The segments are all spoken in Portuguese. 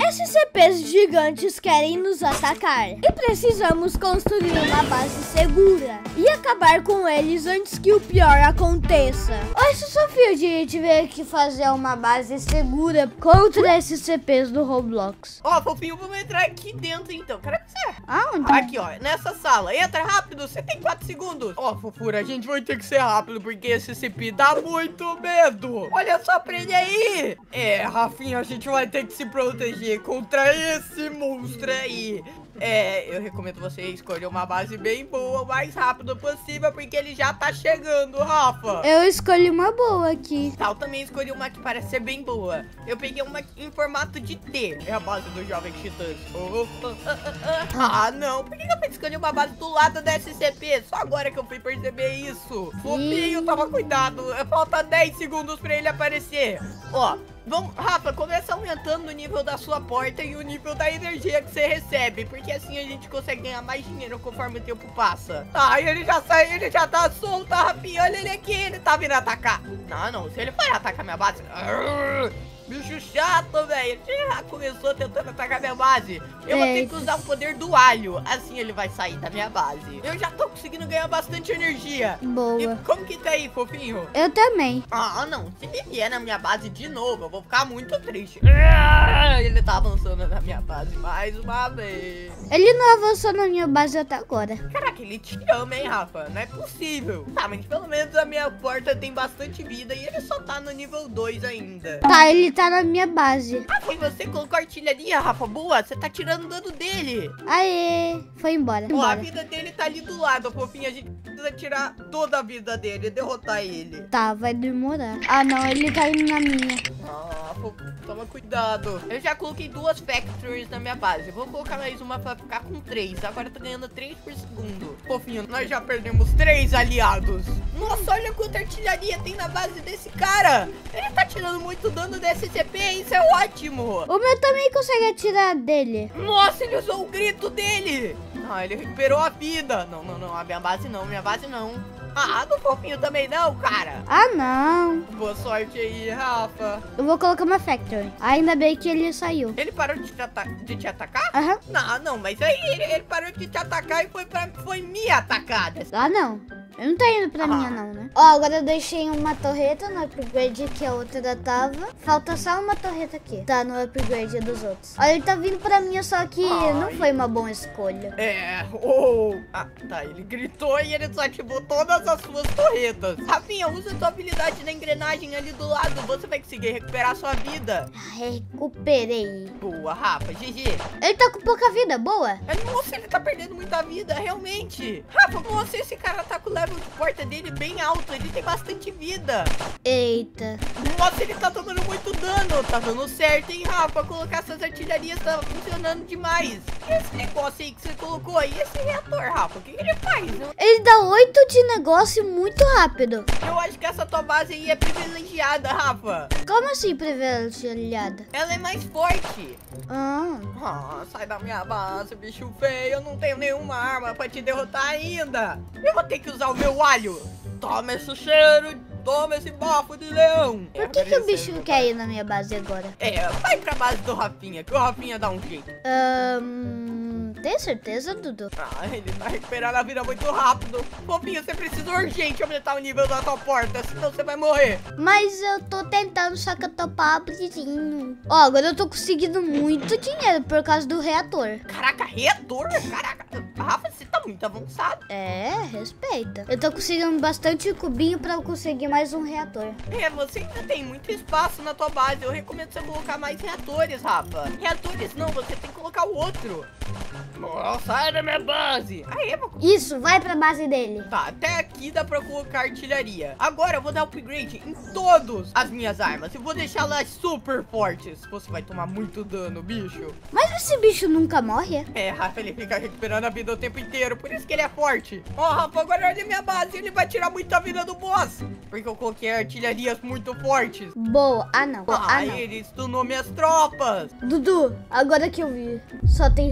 SCPs gigantes querem nos atacar e precisamos construir uma base segura e acabar com eles antes que o pior aconteça. Oi, Sofia, a gente veio aqui fazer uma base segura contra SCPs do Roblox. Ó, fofinho, vamos entrar aqui dentro então. Cadê você? Aonde? Aqui, ó, nessa sala. Entra rápido, você tem 4 segundos. Ó, fofura, a gente vai ter que ser rápido porque esse SCP dá muito medo. Olha só pra ele aí. É, Rafinha, a gente vai ter que se proteger contra esse monstro aí. É, eu recomendo você escolher uma base bem boa, o mais rápido possível, porque ele já tá chegando, Rafa. Eu escolhi uma boa aqui. Tá, eu também escolhi uma que parece ser bem boa. Eu peguei uma em formato de T. É a base do Jovem Titãs. Ah, não. Por que eu escolhi uma base do lado da SCP? Só agora que eu fui perceber isso. Fofinho, toma cuidado. Falta 10 segundos pra ele aparecer. Ó. Vamos, Rafa, começa aumentando o nível da sua porta e o nível da energia que você recebe, porque assim a gente consegue ganhar mais dinheiro conforme o tempo passa. Ah, ele já saiu, ele já tá solto, Rafinha, olha ele aqui, ele tá vindo atacar. Não, se ele for atacar minha base... Bicho chato, velho. Já começou tentando atacar minha base. Eu vou ter que usar o poder do alho. Assim ele vai sair da minha base. Eu já tô conseguindo ganhar bastante energia. Boa. E como que tá aí, fofinho? Eu também. Ah, não. Se ele vier na minha base de novo, eu vou ficar muito triste. Ele tá avançando na minha base mais uma vez. Ele não avançou na minha base até agora. Caraca, ele te ama, hein, Rafa? Não é possível. Tá, mas pelo menos a minha porta tem bastante vida e ele só tá no nível 2 ainda. Tá, ele tá na minha base. Ah, foi você que colocou a artilharia, Rafa? Boa, você tá tirando o dano dele. Aê, foi embora. Ó, a vida dele tá ali do lado, fofinha. A gente precisa tirar toda a vida dele, derrotar ele. Tá, vai demorar. Ah, não, ele tá indo na minha. Ah, toma cuidado. Eu já coloquei 2 factories na minha base. Vou colocar mais uma pra ficar com 3. Agora eu tô ganhando 3 por segundo. Fofinho, nós já perdemos 3 aliados. Nossa, olha quanta artilharia tem na base desse cara. Ele tá tirando muito dano desse SCP, isso é ótimo. O meu também consegue atirar dele. Nossa, ele usou o grito dele. Ah, ele recuperou a vida. Não, a minha base não, Ah, do fofinho também não, cara. Ah, não. Boa sorte aí, Rafa. Eu vou colocar uma factory. Ainda bem que ele saiu. Ele parou de te atacar? Aham. Não, mas aí ele parou de te atacar e foi me atacar. Ah, não. Eu não tô indo pra minha não, né? Ó, agora eu deixei uma torreta no upgrade que a outra tava. Falta só uma torreta aqui. Tá no upgrade dos outros. Ó, ele tá vindo pra mim, só que não foi uma boa escolha. Ah, tá, ele gritou e ele desativou todas as suas torretas. Rafinha, usa sua habilidade na engrenagem ali do lado. Você vai conseguir recuperar sua vida. Recuperei. Boa, Rafa, GG. Ele tá com pouca vida, boa. Nossa, ele tá perdendo muita vida, realmente. Rafa, nossa, esse cara tá com o level de porta dele bem alto. Ele tem bastante vida. Eita. Nossa, ele tá tomando muito dano. Tá dando certo, hein, Rafa? Colocar essas artilharias tá funcionando demais. E esse negócio aí que você colocou aí, esse reator, Rafa, o que ele faz? Ele dá 8 de negócio muito rápido. Eu acho que essa tua base aí é privilegiada, Rafa. Como assim privilegiada? Ela é mais forte. Ah, sai da minha base, bicho feio. Eu não tenho nenhuma arma pra te derrotar ainda. Eu vou ter que usar o meu alho. Toma esse cheiro, toma esse bafo de leão. Por que o bicho não quer ir na minha base agora? Vai pra base do Rafinha, que o Rafinha dá um jeito. Tem certeza, Dudu? Ele vai recuperar a vida muito rápido. Fofinho, você precisa urgente aumentar o nível da tua porta, senão você vai morrer. Mas eu tô tentando, só que eu tô pobrezinho. Ó, agora eu tô conseguindo muito dinheiro por causa do reator. Caraca, reator? Caraca, Rafa, você tá muito avançado. Respeita. Eu tô conseguindo bastante cubinho pra eu conseguir mais um reator. Você ainda tem muito espaço na tua base. Eu recomendo você colocar mais reatores, Rafa. Reatores não, você tem que colocar o outro. Nossa, sai da minha base. Isso, vai pra base dele. Tá, até aqui dá pra colocar artilharia. Agora eu vou dar upgrade em todas as minhas armas. Eu vou deixá-las super fortes. Você vai tomar muito dano, bicho. Mas esse bicho nunca morre? Rafa, ele fica recuperando a vida o tempo inteiro. Por isso que ele é forte. Rafa, agora olha minha base. Ele vai tirar muita vida do boss. Porque eu coloquei artilharias muito fortes. Boa. Ah, não. Ele stunou minhas tropas. Dudu, agora que eu vi, só tem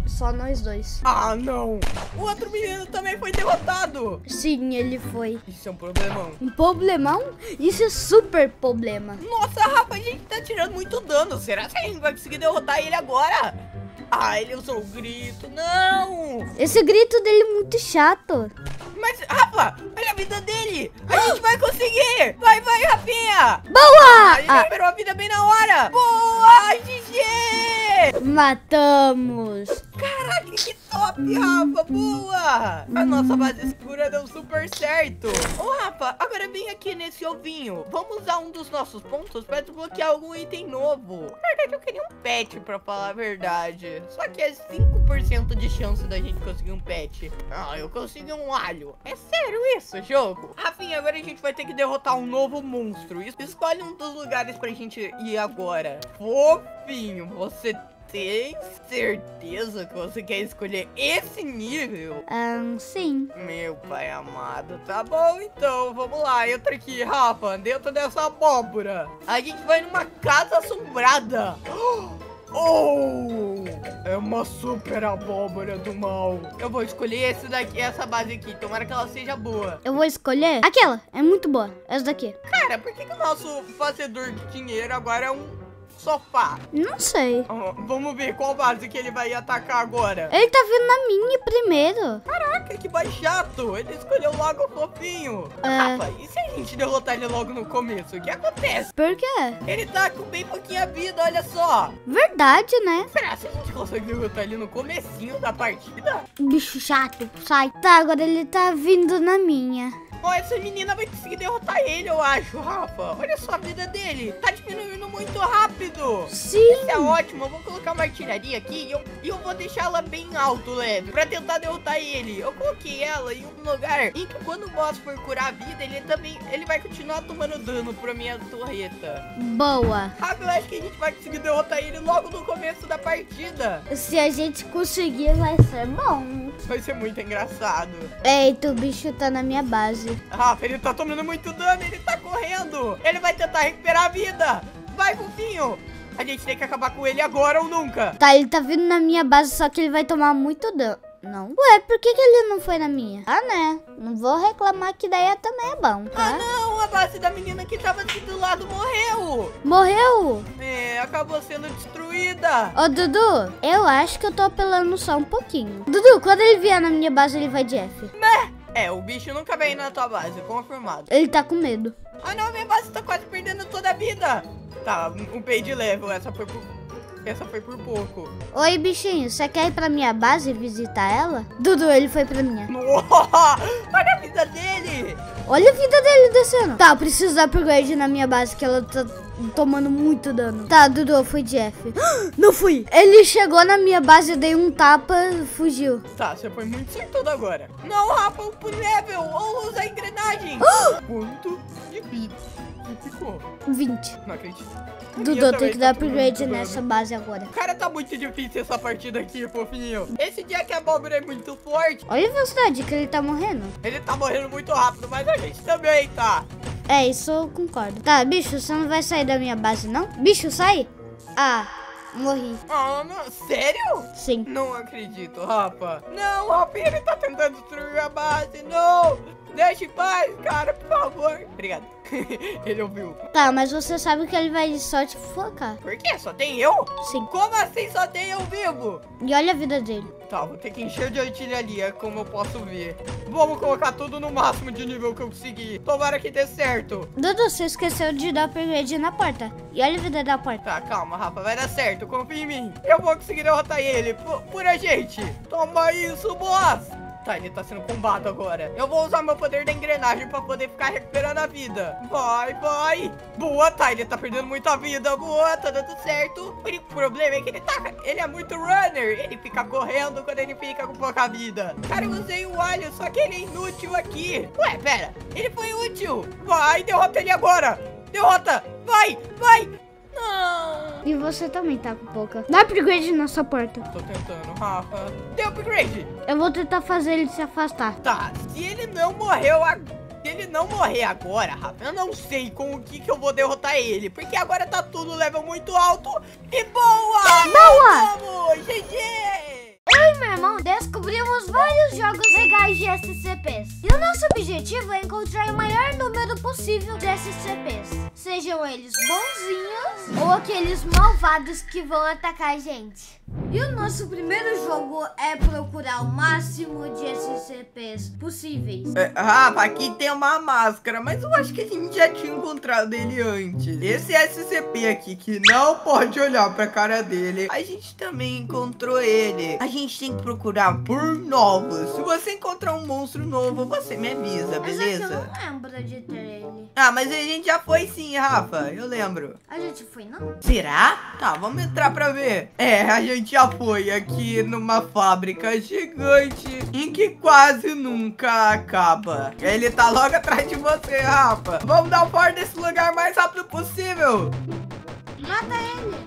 Só nós dois. Ah, não. O outro menino também foi derrotado. Sim, ele foi. Isso é um problemão. Um problemão? Isso é super problema. Nossa, Rafa, a gente tá tirando muito dano. Será que a gente vai conseguir derrotar ele agora? Ah, ele usou o grito. Não! Esse grito dele é muito chato. Mas, Rafa, olha a vida dele. A gente vai conseguir. Vai, Rafinha. Boa! Ele recuperou a vida bem na hora. Boa, GG! Matamos. Caraca, que top, Rafa. Boa. A nossa base segura deu super certo. Ô, Rafa, agora vem aqui nesse ovinho. Vamos usar um dos nossos pontos para desbloquear algum item novo. Na verdade, eu queria um pet, pra falar a verdade. Só que é 5% de chance da gente conseguir um pet. Ah, eu consegui um alho. É sério isso, jogo? Rafinha, agora a gente vai ter que derrotar um novo monstro. Escolhe um dos lugares pra gente ir agora. Fofinho, você tem certeza que você quer escolher esse nível? Sim. Meu pai amado, tá bom então, vamos lá, entra aqui, Rafa, dentro dessa abóbora. A gente vai numa casa assombrada. Oh, é uma super abóbora do mal. Eu vou escolher esse daqui, essa base aqui, tomara que ela seja boa. Eu vou escolher aquela, é muito boa, essa daqui. Cara, por que o nosso fazedor de dinheiro agora é um sofá? Não sei. Vamos ver qual base que ele vai atacar agora. Ele tá vindo na minha primeiro. Caraca, que mais chato. Ele escolheu logo o fofinho. Rafa, e se a gente derrotar ele logo no começo? O que acontece? Por quê? Ele tá com bem pouquinha vida, olha só. Verdade, né? Será que a gente consegue derrotar ele no comecinho da partida? Bicho chato, sai. Tá, agora ele tá vindo na minha. Ó, essa menina vai conseguir derrotar ele, eu acho, Rafa. Olha só a vida dele. Tá diminuindo muito rápido. Sim. Isso é ótimo. Eu vou colocar uma artilharia aqui e eu vou deixar ela bem alto, leve, pra tentar derrotar ele. Eu coloquei ela em um lugar em que quando o boss for curar a vida, ele vai continuar tomando dano pra minha torreta. Boa. Rafa, eu acho que a gente vai conseguir derrotar ele logo no começo da partida. Se a gente conseguir, vai ser bom. Vai ser muito engraçado. Eita, o bicho tá na minha base. Rafa, ele tá tomando muito dano, ele tá correndo. Ele vai tentar recuperar a vida. Vai, fofinho. A gente tem que acabar com ele agora ou nunca. Tá, ele tá vindo na minha base, só que ele vai tomar muito dano. Não? Ué, por que ele não foi na minha? Ah, né? Não vou reclamar que daí também é bom, tá? Ah, não, a base da menina que tava aqui do lado morreu. Morreu? É, acabou sendo destruída. Ô, Dudu, eu acho que eu tô apelando só um pouquinho. Dudu, quando ele vier na minha base, ele vai de F. É, o bicho nunca vem na tua base, confirmado. Ele tá com medo. Ah, não, minha base tá quase perdendo toda a vida. Tá, um pay de level, essa foi por pouco. Oi, bichinho, você quer ir pra minha base e visitar ela? Dudu, ele foi pra minha. Olha a vida dele. Olha a vida dele descendo. Tá, eu preciso dar upgrade na minha base, que ela tá tomando muito dano. Tá, Dudu, eu fui de F. Não fui. Ele chegou na minha base, eu dei um tapa, fugiu. Tá, você foi muito certado agora. Não, Rafa, o level, ou usa a engrenagem. Quanto de vida ficou? 20. Não acredito. Dudu, tem que dar upgrade nessa base agora. Cara, tá muito difícil essa partida aqui, fofinho. Esse dia que a abóbora é muito forte. Olha a velocidade que ele tá morrendo. Ele tá morrendo muito rápido, mas a gente também tá. É, isso eu concordo. Tá, bicho, você não vai sair da minha base, não? Bicho, sai. Ah, morri. Ah, não, sério? Sim. Não acredito, Rafa. Não, Rafa, ele tá tentando destruir a base. Não, deixa em paz, cara, por favor. Obrigado. Ele ouviu. Tá, mas você sabe que ele vai só te focar. Por quê? Só tem eu? Sim. Como assim só tem eu vivo? E olha a vida dele. Tá, vou ter que encher de artilharia, como eu posso ver. Vamos colocar tudo no máximo de nível que eu conseguir. Tomara que dê certo. Dudu, você esqueceu de dar upgrade na porta. E olha a vida da porta. Tá, calma, Rafa, vai dar certo, confia em mim. Eu vou conseguir derrotar ele, por a gente. Toma isso, boss. Tá, ele tá sendo combado agora. Eu vou usar meu poder da engrenagem pra poder ficar recuperando a vida. Vai, vai. Boa, tá, ele tá perdendo muita vida. Boa, tá dando certo. O único problema é que ele é muito runner. Ele fica correndo quando ele fica com pouca vida. Cara, eu usei o alho, só que ele é inútil aqui. Ué, pera, ele foi útil. Vai, derrota ele agora. Derrota, vai, vai. Não. E você também tá com pouca. Dá upgrade na sua porta. Tô tentando, Rafa. Deu upgrade. Eu vou tentar fazer ele se afastar. Tá, se ele não morrer agora, Rafa, eu não sei com o que eu vou derrotar ele. Porque agora tá tudo level muito alto. E boa! Boa! Vamos, GG! SCPs. E o nosso objetivo é encontrar o maior número possível de SCPs. Sejam eles bonzinhos ou aqueles malvados que vão atacar a gente. E o nosso primeiro jogo é procurar o máximo de SCPs possíveis. Rafa, aqui tem uma máscara, mas eu acho que a gente já tinha encontrado ele antes. Esse SCP aqui, que não pode olhar pra cara dele, a gente também encontrou ele. A gente tem que procurar por novos. Se você encontrar um monstro novo, você me avisa, beleza? Mas é que eu não lembro de ter ele. Ah, mas a gente já foi sim, Rafa, eu lembro. A gente foi, não? Será? Tá, vamos entrar pra ver. A gente já foi aqui numa fábrica gigante em que quase nunca acaba. Ele tá logo atrás de você, Rafa. Vamos dar fora desse lugar o mais rápido possível. Mata ele.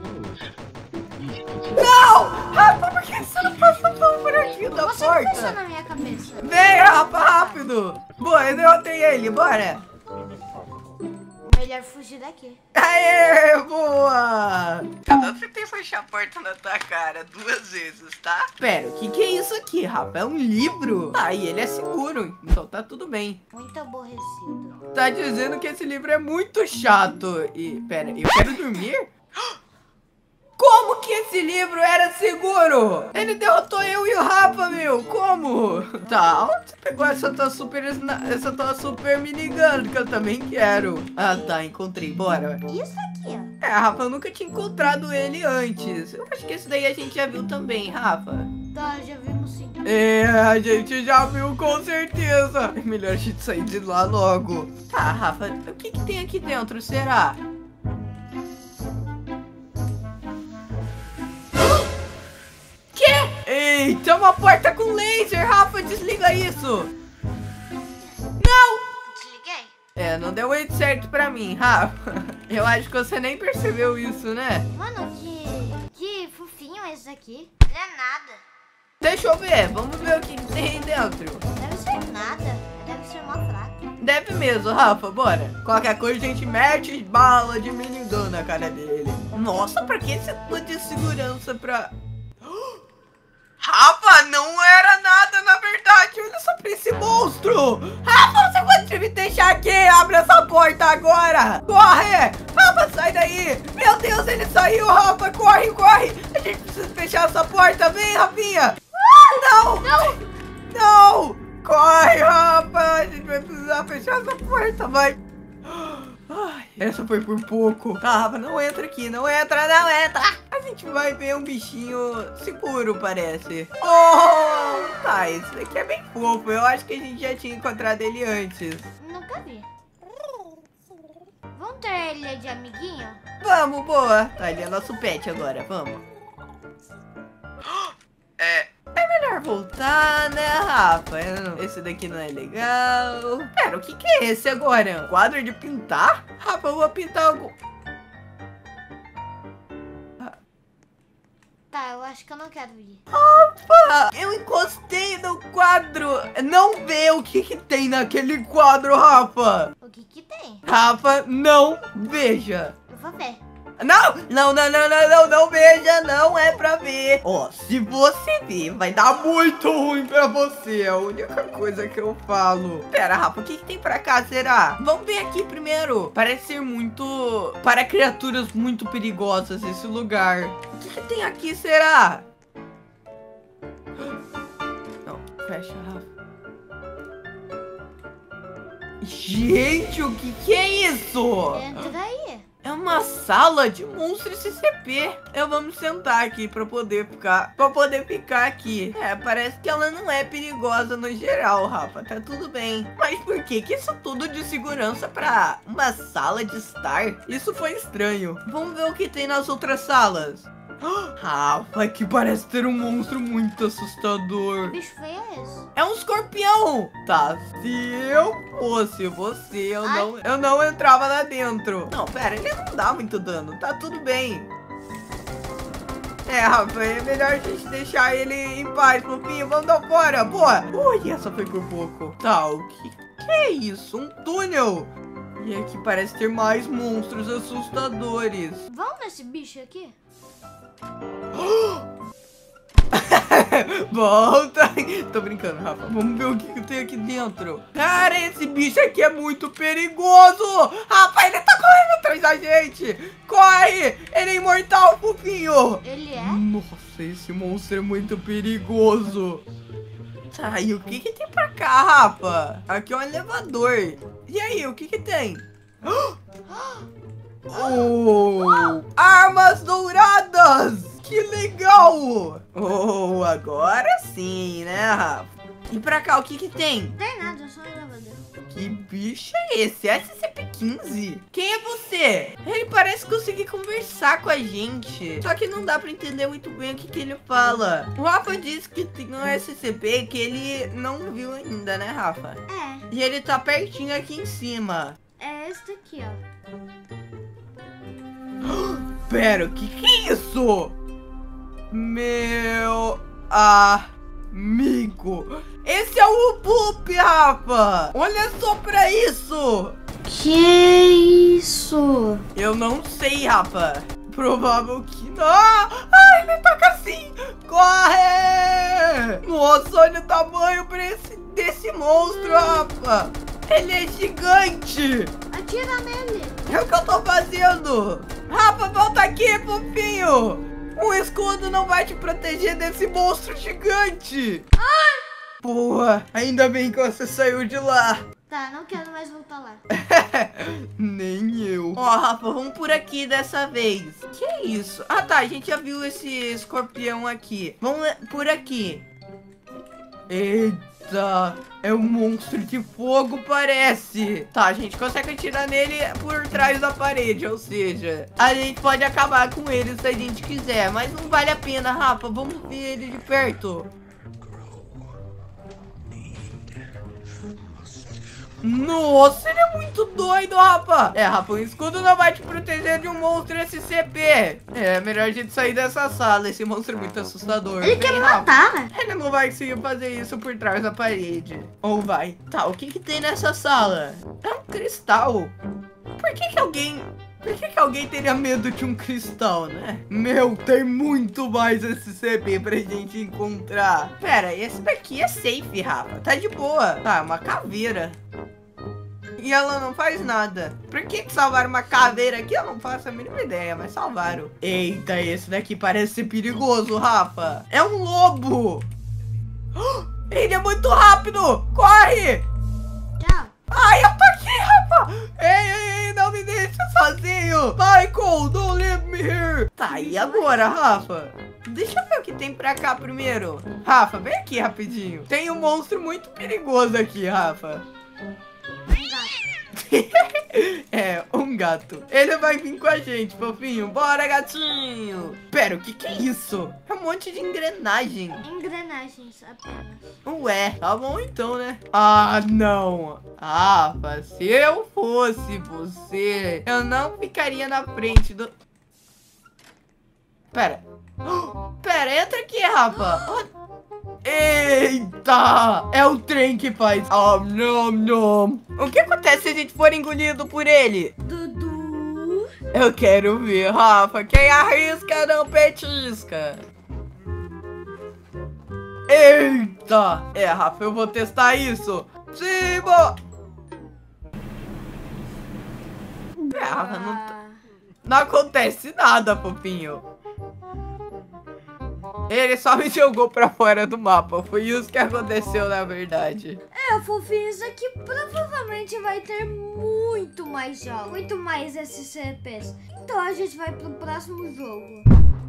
Não! Rafa, por que você não passou por aqui da Você porta? não pensou na minha cabeça. Vem, Rafa, rápido. Boa, eu derrotei ele, bora. Melhor fugir daqui. Aê, boa! Cada você tem que fechar a porta na tua cara 2 vezes, tá? Pera, o que é isso aqui, Rafa? É um livro? Ah, e ele é seguro, então tá tudo bem. Muito aborrecido. Tá dizendo que esse livro é muito chato. E, pera, eu quero dormir? Como que esse livro era seguro? Ele derrotou eu e o Rafa, meu. Como? Tá, onde você pegou essa tua super minigun que eu também quero? Ah, tá, encontrei. Bora. Isso aqui, ó. Rafa, eu nunca tinha encontrado ele antes. Eu acho que esse daí a gente já viu também, Rafa. Tá, já vimos sim. A gente já viu com certeza. É melhor a gente sair de lá logo. Tá, Rafa, o que tem aqui dentro, será? Eita, uma porta com laser, Rafa, desliga isso. Não! Desliguei. Não deu muito certo pra mim, Rafa. Eu acho que você nem percebeu isso, né? Mano, que fofinho é esse aqui. Não é nada. Deixa eu ver, vamos ver o que tem aí dentro. Deve ser nada. Deve ser uma fraca. Deve mesmo, Rafa, bora. Qualquer coisa a gente mete bala de minigun na cara dele. Nossa, pra que esse plano de segurança pra... Rafa, não era nada na verdade. Olha só pra esse monstro. Rafa, você pode me deixar aqui. Abre essa porta agora. Corre. Rafa, sai daí. Meu Deus, ele saiu, Rafa. Corre, corre. A gente precisa fechar essa porta. Vem, Rafinha. Não. Não. Não. Corre, Rafa. A gente vai precisar fechar essa porta, vai. Ai, essa foi por pouco. Tá, Rafa, não entra aqui. Não entra, não entra. A gente vai ver um bichinho seguro, parece. Oh, tá, esse daqui é bem fofo. Eu acho que a gente já tinha encontrado ele antes. Nunca vi. Vamos ter ele de amiguinho? Vamos, boa. Tá, ele é nosso pet agora, vamos. É melhor voltar, né, Rafa? Esse daqui não é legal. Pera, o que é esse agora? Um quadro de pintar? Rafa, eu vou pintar algo. Tá, eu acho que eu não quero ir. Rafa, eu encostei no quadro. Não vê o que tem naquele quadro, Rafa. O que tem? Rafa, não veja. Eu vou ver. Não veja, não é pra ver. Ó, se você ver, vai dar muito ruim pra você. É a única coisa que eu falo. Pera, Rafa, o que tem pra cá, será? Vamos ver aqui primeiro. Parece ser muito... para criaturas muito perigosas esse lugar. O que tem aqui, será? Não, fecha, Rafa. Gente, o que é isso? Entra aí. É uma sala de monstros SCP. Vamos sentar aqui pra poder ficar aqui. Parece que ela não é perigosa no geral, Rafa. Tá tudo bem. Mas por que isso tudo de segurança pra uma sala de estar? Isso foi estranho. Vamos ver o que tem nas outras salas. Rafa, que parece ter um monstro muito assustador. Que bicho feio é esse? É um escorpião. Tá, se eu fosse você, eu não entrava lá dentro. Não, pera, ele não dá muito dano. Tá tudo bem. Rafa, é melhor a gente deixar ele em paz, fofinho. Vamos dar fora, boa. Ui, essa foi por pouco. Tá, o que é isso? Um túnel. E aqui parece ter mais monstros assustadores. Vamos nesse bicho aqui? Volta. Tô brincando, Rafa. Vamos ver o que tem aqui dentro. Cara, esse bicho aqui é muito perigoso. Rafa, ele tá correndo atrás da gente. Corre! Ele é imortal, fofinho. Ele é? Nossa, esse monstro é muito perigoso. Tá, e o que tem pra cá, Rafa? Aqui é um elevador. E aí, o que tem? Oh, armas douradas! Que legal! Oh, agora sim, né, Rafa? E pra cá, o que tem? Não tem nada, só um elevador. Que bicho é esse? SCP-15? Quem é você? Ele parece conseguir conversar com a gente. Só que não dá pra entender muito bem o que ele fala. O Rafa disse que tem um SCP que ele não viu ainda, né, Rafa? É. E ele tá pertinho aqui em cima. É esse daqui, ó. Pera, o que é isso? Meu amigo. Esse é o Boop, Rafa. Olha só pra isso. Que isso? Eu não sei, Rafa. Provável que não. Ai, ele toca assim. Corre. Nossa, olha o tamanho desse monstro, Rafa. Ele é gigante. Atira nele. É o que eu tô fazendo. Rafa, volta aqui, fofinho. Um escudo não vai te proteger desse monstro gigante. Boa, ainda bem que você saiu de lá. Tá, não quero mais voltar lá. Nem eu. Ó, Rafa, vamos por aqui dessa vez. Que é isso? Ah, tá, a gente já viu esse escorpião aqui. Vamos por aqui. Eita, é um monstro de fogo, parece. Tá, a gente consegue atirar nele por trás da parede, ou seja, a gente pode acabar com ele se a gente quiser, mas não vale a pena, Rafa. Vamos ver ele de perto. Nossa, ele é muito doido, Rafa. É, Rafa, o escudo não vai te proteger de um monstro SCP. É, melhor a gente sair dessa sala. Esse monstro é muito assustador. Ele quer me matar, né? Ele não vai conseguir fazer isso por trás da parede. Ou vai. Tá, o que tem nessa sala? É um cristal. Por que alguém teria medo de um cristal, né? Meu, tem muito mais SCP pra gente encontrar. Pera, esse daqui é safe, Rafa. Tá de boa. Tá, uma caveira. E ela não faz nada. Por que salvaram uma caveira aqui? Eu não faço a mínima ideia, mas salvaram. Eita, esse daqui parece ser perigoso, Rafa. É um lobo. Ele é muito rápido. Corre. Tchau. Ai, eu tô aqui, Rafa. Ei, não me deixa sozinho. Michael, don't leave me here. Tá, e agora, Rafa? Deixa eu ver o que tem pra cá primeiro. Rafa, vem aqui rapidinho. Tem um monstro muito perigoso aqui, Rafa. É, um gato. Ele vai vir com a gente, fofinho. Bora, gatinho. Pera, o que é isso? É um monte de engrenagem. Engrenagens apenas. Ué, tá bom então, né? Ah, não. Rafa, se eu fosse você, eu não ficaria na frente do... Pera. Pera, entra aqui, Rafa. Eita! É o trem que faz. Nom. O que acontece se a gente for engolido por ele? Dudu. Eu quero ver, Rafa. Quem arrisca não petisca. Eita! É, Rafa, eu vou testar isso. Simba! É, Rafa, não acontece nada, fofinho. Ele só me jogou pra fora do mapa. Foi isso que aconteceu, na verdade. É, fofinho, isso aqui provavelmente vai ter muito mais jogos. Muito mais SCPs. Então a gente vai pro próximo jogo.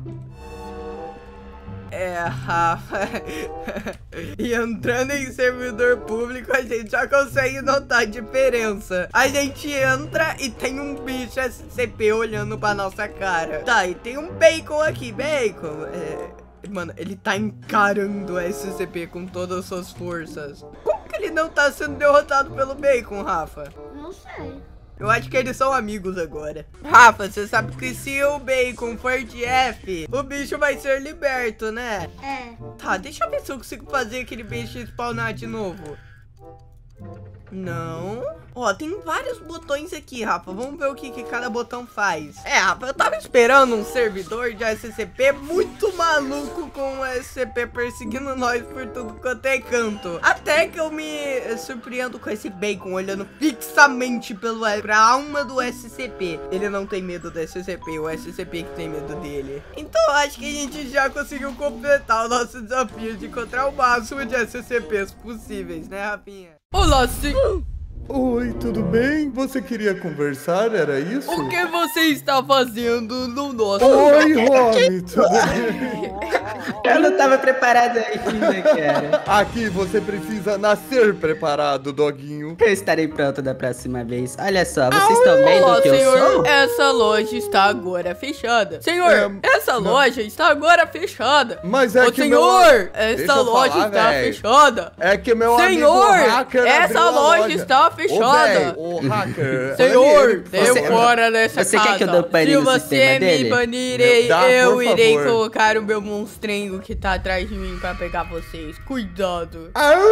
É, Rafa. E entrando em servidor público, a gente já consegue notar a diferença. A gente entra e tem um bicho SCP olhando pra nossa cara. Tá, e tem um bacon aqui. Bacon, mano, ele tá encarando o SCP com todas as suas forças. Como que ele não tá sendo derrotado pelo Bacon, Rafa? Não sei. Eu acho que eles são amigos agora. Rafa, você sabe que se o Bacon for de F, o bicho vai ser liberto, né? É. Tá, deixa eu ver se eu consigo fazer aquele bicho spawnar de novo. Não. Ó, tem vários botões aqui, Rafa. Vamos ver o que cada botão faz. Rafa, eu tava esperando um servidor de SCP muito maluco com o SCP perseguindo nós por tudo quanto é canto. Até que eu me surpreendo com esse bacon olhando fixamente pra alma do SCP. Ele não tem medo do SCP, o SCP que tem medo dele. Então acho que a gente já conseguiu completar o nosso desafio de encontrar o máximo de SCPs possíveis, né, Rafinha? Olá, sim! Oi, tudo bem? Você queria conversar, era isso? O que você está fazendo no nosso... Oi, Rony, tudo bem? Eu não tava preparado ainda, cara. Aqui você precisa nascer preparado, doguinho. Eu estarei pronto da próxima vez. Olha só, vocês estão vendo o que senhor, eu sou? essa loja está agora fechada. Senhor, essa loja está agora fechada. Mas é ô, que senhor, meu... essa loja está fechada. É que meu senhor, amigo hacker essa loja está fechada. Ô, hacker. Senhor, eu fora dessa você casa. Quer que eu dê pane no sistema dele? Se você me banir, Dá, eu irei favor. colocar o meu monstrengo que tá atrás de mim pra pegar vocês. Cuidado.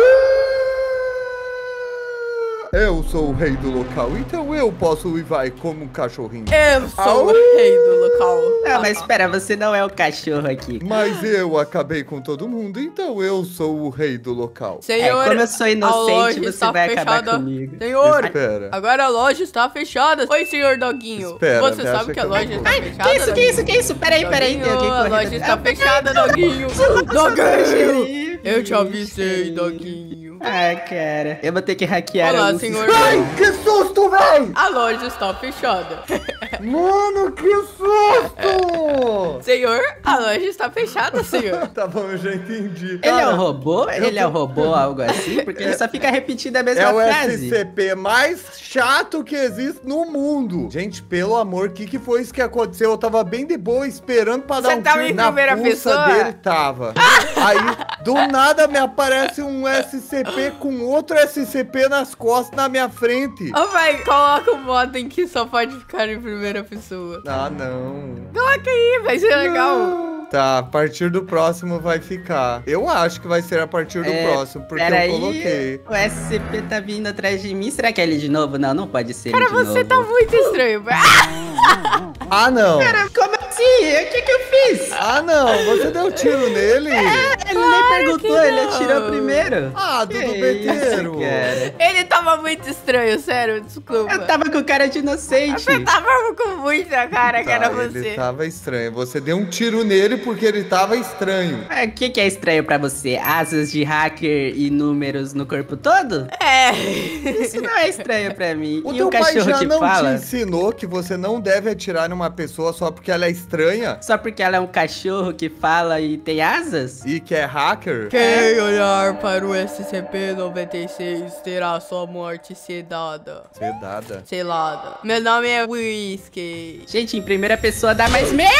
Eu sou o rei do local, então eu posso ir vai como um cachorrinho. Eu sou o rei do local. Não, mas espera, você não é o cachorro aqui. Mas eu acabei com todo mundo, então eu sou o rei do local. Senhor, como eu sou inocente, você vai acabar comigo. Senhor, Espera. agora a loja está fechada. Oi, senhor Doguinho. Espera, você me sabe acha que a que eu loja não está vou. fechada? Que isso? Peraí, tem alguém A correndo. loja está fechada, Doguinho. Doguinho. Eu te avisei, Doguinho. Ah, cara. Eu vou ter que hackear. Olá, senhor. Ai, que susto, véi! A loja está fechada. Mano, que susto! Senhor, a loja está fechada, senhor. Tá bom, eu já entendi. Ele é Cara, um robô? Ele é um robô, algo assim? Porque ele só fica repetindo a mesma é o frase. SCP mais chato que existe no mundo. Gente, pelo amor, o que foi isso que aconteceu? Eu tava bem de boa, esperando pra dar Você um tava tiro em na primeira pulsa pessoa? dele. Tava. Aí, do nada, me aparece um SCP com outro SCP nas costas na minha frente. Ô, vai, coloca o modem que só pode ficar em primeira pessoa. Ah, não. Coloca aí, vai ser legal. Tá, a partir do próximo vai ficar. Eu acho que vai ser a partir do próximo, porque eu coloquei. O SCP tá vindo atrás de mim. Será que é ele de novo? Não, não pode ser Cara, ele de novo. você tá muito estranho. Ah, não. Cara, como assim? O que eu fiz? Ah, não. Você deu tiro nele? Ele nem perguntou, ele atirou primeiro. Ah, Dudu Que Beteiro. isso, cara? Ele tava muito estranho, sério, desculpa. Eu tava com cara de inocente. Você tava com muita cara que era você. Ele tava estranho. Você deu um tiro nele porque ele tava estranho. O que é estranho pra você? Asas de hacker e números no corpo todo? É. Isso não é estranho pra mim. O E teu o pai cachorro já que não fala? te ensinou que você não deve atirar numa pessoa só porque ela é estranha Só porque ela é um cachorro que fala e tem asas? e que é hacker? Quem olhar para o SCP-96 terá sua morte sedada. Sedada. Selada. Meu nome é Whisky. Gente, em primeira pessoa dá mais medo.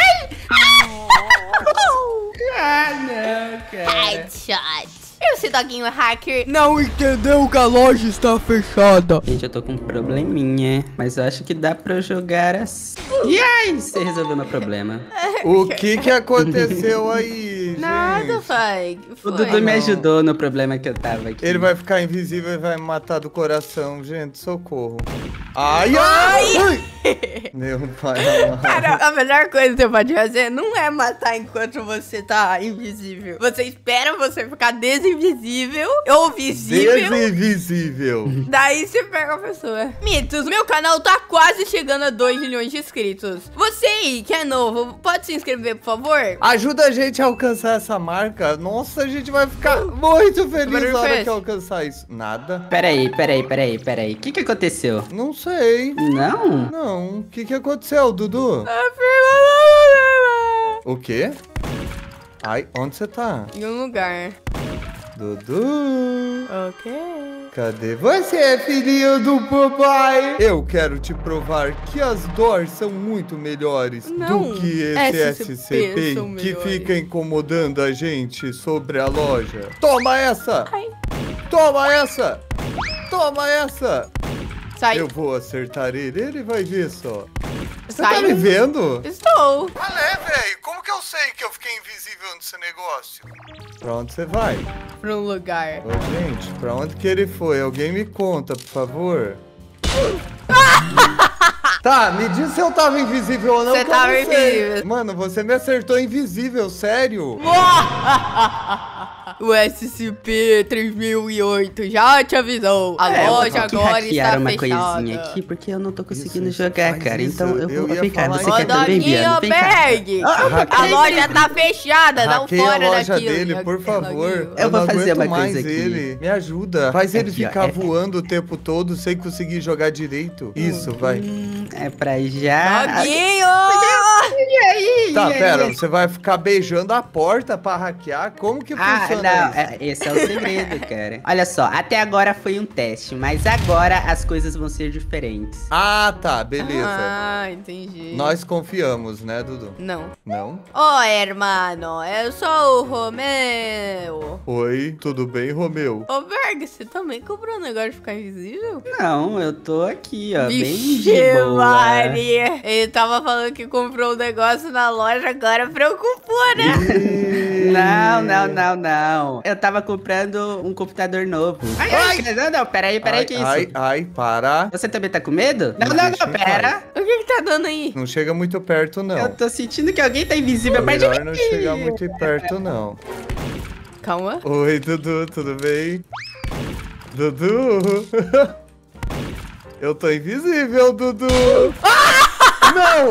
Ah, não, cara. Headshot. Esse doguinho hacker não entendeu que a loja está fechada. Gente, eu tô com um probleminha, mas eu acho que dá pra eu jogar assim. E aí, você resolveu meu problema. O que aconteceu aí, gente? Nada, pai. O Dudu me ajudou no problema que eu tava aqui. Ele vai ficar invisível e vai me matar do coração, gente, socorro. Ai, ai! Meu pai amado. Cara, a melhor coisa que você pode fazer não é matar enquanto você tá invisível. Você espera você ficar desinvisível ou visível. Desinvisível. Daí você pega a pessoa. Mitos, meu canal tá quase chegando a 2 milhões de inscritos. Você aí, que é novo, pode se inscrever, por favor? Ajuda a gente a alcançar essa marca. Nossa, a gente vai ficar muito feliz na hora que alcançar isso. Nada. Peraí. O que aconteceu? Não sei. Não? Não. O que aconteceu, Dudu? O quê? Ai, onde você tá? Em um lugar. Dudu. Ok. Cadê você, filhinho do papai? Eu quero te provar que as doors são muito melhores Não, do que esse SCP SCP são que melhores. fica incomodando a gente sobre a loja. Toma essa! Ai. Toma essa! Toma essa! Sai. Eu vou acertar ele vai ver só. Você Sai. tá me vendo? Estou. Olha, velho, como que eu sei que eu fiquei invisível nesse negócio? Pra onde você vai? Pra um lugar. Ô, gente, pra onde que ele foi? Alguém me conta, por favor. Tá, me diz se eu tava invisível ou não. Você tava invisível. Mano, você me acertou invisível, sério. O SCP-3008 já te avisou. A loja agora está uma fechada. coisinha aqui, porque eu não tô conseguindo Isso, jogar, faz cara. isso. Então eu Eu vou ia ficar. falar Você isso. quer também, Biano? Vem cá. Berg, a loja tá fechada, não Hackeia fora a loja daquilo. dele, por favor. Eu vou não fazer aguento uma mais coisa aqui. ele. Me ajuda. Faz ele Aqui, ó, ficar voando o tempo todo sem conseguir jogar direito. Isso, vai. É pra já. Doguinho! Tá, pera, você vai ficar beijando a porta pra hackear? Como que Ah, funciona não, isso? esse é o segredo, cara. Olha só, até agora foi um teste, mas agora as coisas vão ser diferentes. Ah, tá, beleza. Ah, entendi. Nós confiamos, né, Dudu? Não. Não? Ô, hermano, eu sou o Romeu. Oi, tudo bem, Romeu? Ô, Berg, você também comprou um negócio de ficar invisível? Não, eu tô aqui, ó, bem Vixe, de boa. Maria. Ele tava falando que comprou um negócio na loja, agora preocupou, né? Não. Eu tava comprando um computador novo. Ai, não, peraí, que isso? Ai, para. Você também tá com medo? Não, deixa em pera. O que tá dando aí? Não chega muito perto, não. Eu tô sentindo que alguém tá invisível perto de Melhor mim. não chegar muito perto, não. Calma. Oi, Dudu, tudo bem? Dudu? Eu tô invisível, Dudu. Não!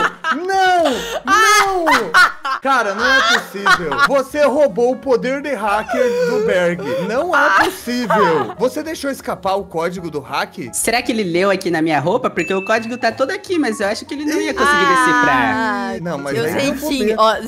Cara, não é possível. Você roubou o poder de hacker do Berg. Não é possível. Você deixou escapar o código do hack? Será que ele leu aqui na minha roupa? Porque o código tá todo aqui, mas eu acho que ele não ia conseguir decifrar. Não, mas eu aí sei eu vou sim. ver. Ó,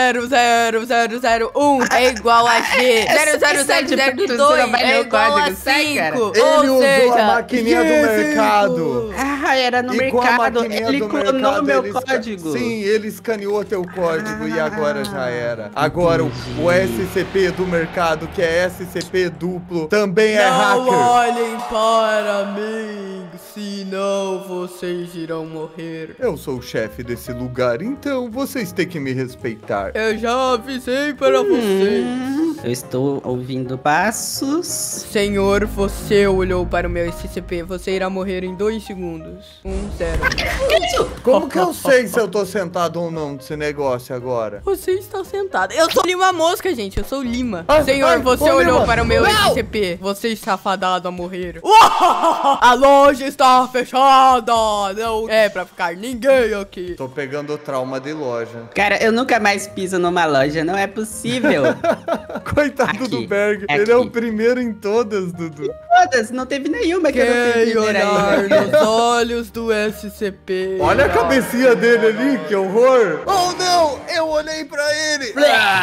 00001 é igual a G. 00002 Você não vai é ler o igual a código, sai, cara. 5. Ele usou a maquininha do mercado. Ah, era no E com a mercado. maquininha Ele do clonou mercado, meu ele código. Sim, ele escaneou teu código e agora já era. Agora o SCP do mercado, que é SCP duplo, também é Não hacker. olhem para mim, senão vocês irão morrer. Eu sou o chefe desse lugar, então vocês têm que me respeitar. Eu já avisei para vocês. Eu estou ouvindo passos. Senhor, você olhou para o meu SCP. Você irá morrer em 2 segundos. 0. Como que eu sei se eu tô sentado ou não nesse negócio agora? Você está sentado. Eu sou Lima Mosca, gente. Eu sou Lima. Ai, Senhor, ai, você ô, olhou Lima. para o meu Não! SCP. Você está fadado a morrer. A loja está fechada. Não é pra ficar ninguém aqui. Tô pegando trauma de loja. Cara, eu nunca mais piso numa loja, não é possível. Coitado Aqui, do Berg, aqui. ele é o primeiro em todas, Dudu. Todas, não teve nenhuma que eu não fui Quem primeira olhar ainda. nos olhos do SCP. Olha a cabecinha dele ali, que horror. Oh não, eu olhei pra ele.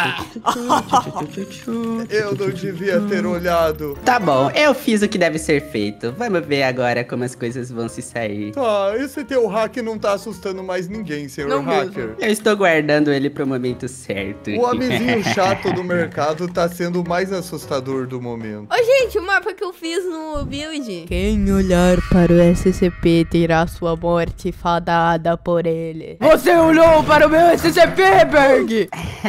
Eu não devia ter olhado. Tá bom, eu fiz o que deve ser feito. Vamos ver agora como as coisas vão se sair. Tá, esse teu hack não tá assustando mais ninguém, senhor Não hacker. mesmo. Eu estou guardando ele pro momento certo. O homenzinho chato do mercado tá sendo o mais assustador do momento. Ô, gente, o mapa que eu fiz no build. Quem olhar para o SCP terá sua morte fadada por ele. Você olhou para o meu SCP, Berg!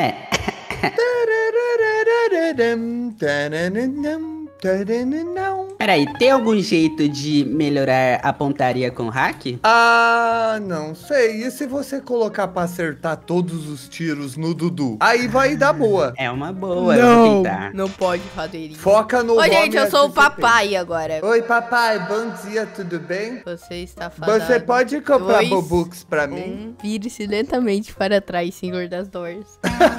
Peraí, tem algum jeito de melhorar a pontaria com hack? Ah, não sei. E se você colocar pra acertar todos os tiros no Dudu? Aí vai dar boa. É uma boa, eu vou tentar. Não pode fazer isso. Foca no Ô, nome gente, eu sou o SCP. papai agora. Oi, papai. Bom dia, tudo bem? Você está fadado. Você pode comprar 2, Bobux pra mim? Vire-se lentamente para trás, senhor das dores.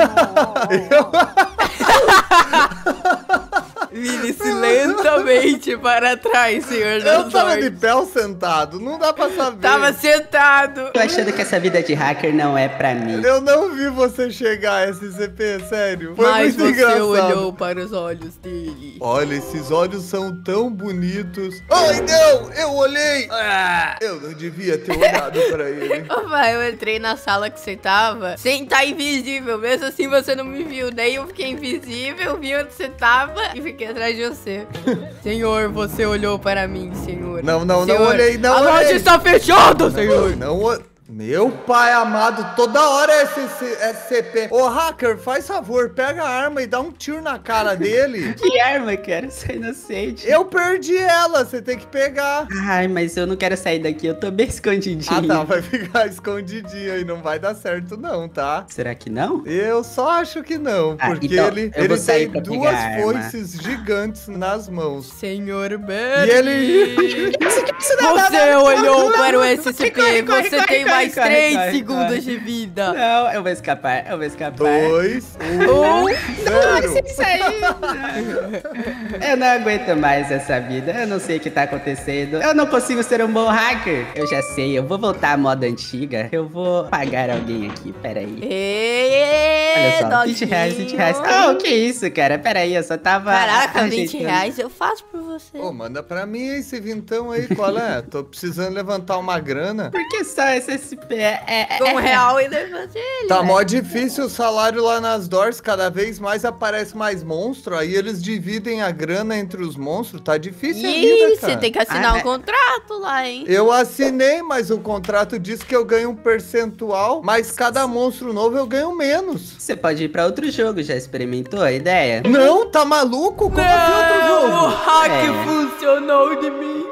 Vire-se lentamente para trás, senhor das Eu tava de dores. pé ou sentado? Não dá pra saber. Tava sentado. Tô achando que essa vida de hacker não é pra mim. Eu não vi você chegar, SCP, sério. Foi Mas muito você engraçado. olhou para os olhos dele. Olha, esses olhos são tão bonitos. Ai, não! Eu olhei! Ah, eu não devia ter olhado pra ele. Ô, pai, eu entrei na sala que você tava sem estar invisível. Mesmo assim, você não me viu. Daí eu fiquei invisível, vi onde você tava e fiquei atrás de você. Senhor, você olhou para mim, senhor. Não, não, não Senhor, olhei, não a olhei. loja está fechada, senhor. Meu pai amado, toda hora é SCP. Ô, hacker, faz favor, pega a arma e dá um tiro na cara dele. Que arma, cara? Sou inocente. Eu perdi ela, você tem que pegar. Ai, mas eu não quero sair daqui, eu tô bem escondidinho. Ah, tá, vai ficar escondidinho aí, não vai dar certo não, tá? Será que não? Eu só acho que não, porque então, ele eu vou sair tem pra pegar duas a arma. foices gigantes nas mãos. Senhor Berg. E ele... Você olhou para o SCP, Corre, você corre, tem corre, mais corre, 3 corre, segundos corre. de vida. Não, eu vou escapar, 2, 1. 0. Isso aí. Eu não aguento mais essa vida. Eu não sei o que tá acontecendo. Eu não consigo ser um bom hacker. Eu já sei, eu vou voltar à moda antiga. Eu vou pagar alguém aqui, peraí. Olha só, 20 reais, 20 reais. Oh, que isso, cara? Peraí, eu só tava... Caraca, 20 ajeitando. reais eu faço por você. Ô, manda pra mim esse vintão aí, qual é? Tô precisando levantar uma grana. Por que só SCP? R$1 e levante ele. Tá né? mó difícil o salário lá nas doors, cada vez mais aparece mais monstro, aí eles dividem a grana entre os monstros, tá difícil a Ih, vida, cara. você tem que assinar um contrato lá, hein? Eu assinei, mas o contrato diz que eu ganho um percentual, mas cada monstro novo eu ganho menos. Você pode ir pra outro jogo, já experimentou a ideia? Não, tá maluco? Como assim outro O jogo? hack É. funcionou de mim.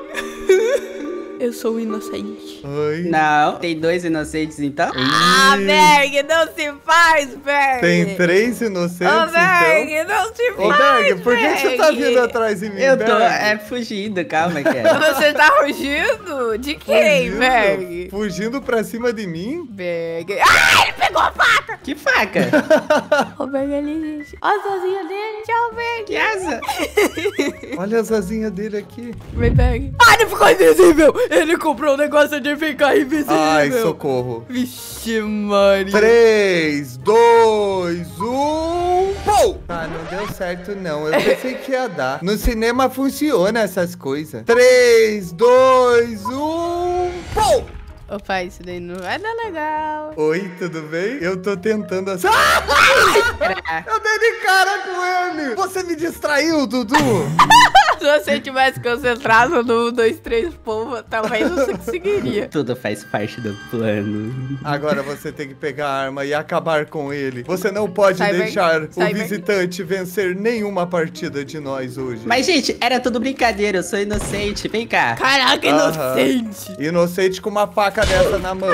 Eu sou inocente. Oi. Não, tem 2 inocentes então? Ah, Berg, não se faz, Berg. Tem 3 inocentes, Ô, Berg, então. não se Ô, faz, Berg, por que você tá vindo atrás de mim, Eu tô Berg? fugindo, calma, cara. Você tá fugindo? De quem, Berg? Fugindo pra cima de mim? Berg. Ah, ele pegou a faca. Que faca? O Berg ali, gente. Olha a sozinha dele. Tchau, Berg. Que asa? Olha as asinhas dele aqui. Vem, Berg. Ah, ele ficou invisível. Ele comprou um negócio de ficar invisível. Ai, socorro. Vixe, Maria. 3, 2, 1. Pou! Ah, não deu certo, não. Eu pensei que ia dar. No cinema funciona essas coisas. 3, 2, 1. Pou! Ô, pai, isso daí não vai dar legal. Oi, tudo bem? Eu tô tentando assim. Ah! Eu dei de cara com ele! Você me distraiu, Dudu! Se você tivesse concentrado no 1, 2, 3, povo, talvez você conseguiria. Tudo faz parte do plano. Agora você tem que pegar a arma e acabar com ele. Você não pode Sai, deixar Berg. Sai, o visitante vencer nenhuma partida de nós hoje. Mas, gente, era tudo brincadeira, eu sou inocente. Vem cá. Caraca, Aham. inocente. Inocente com uma faca dessa na mão.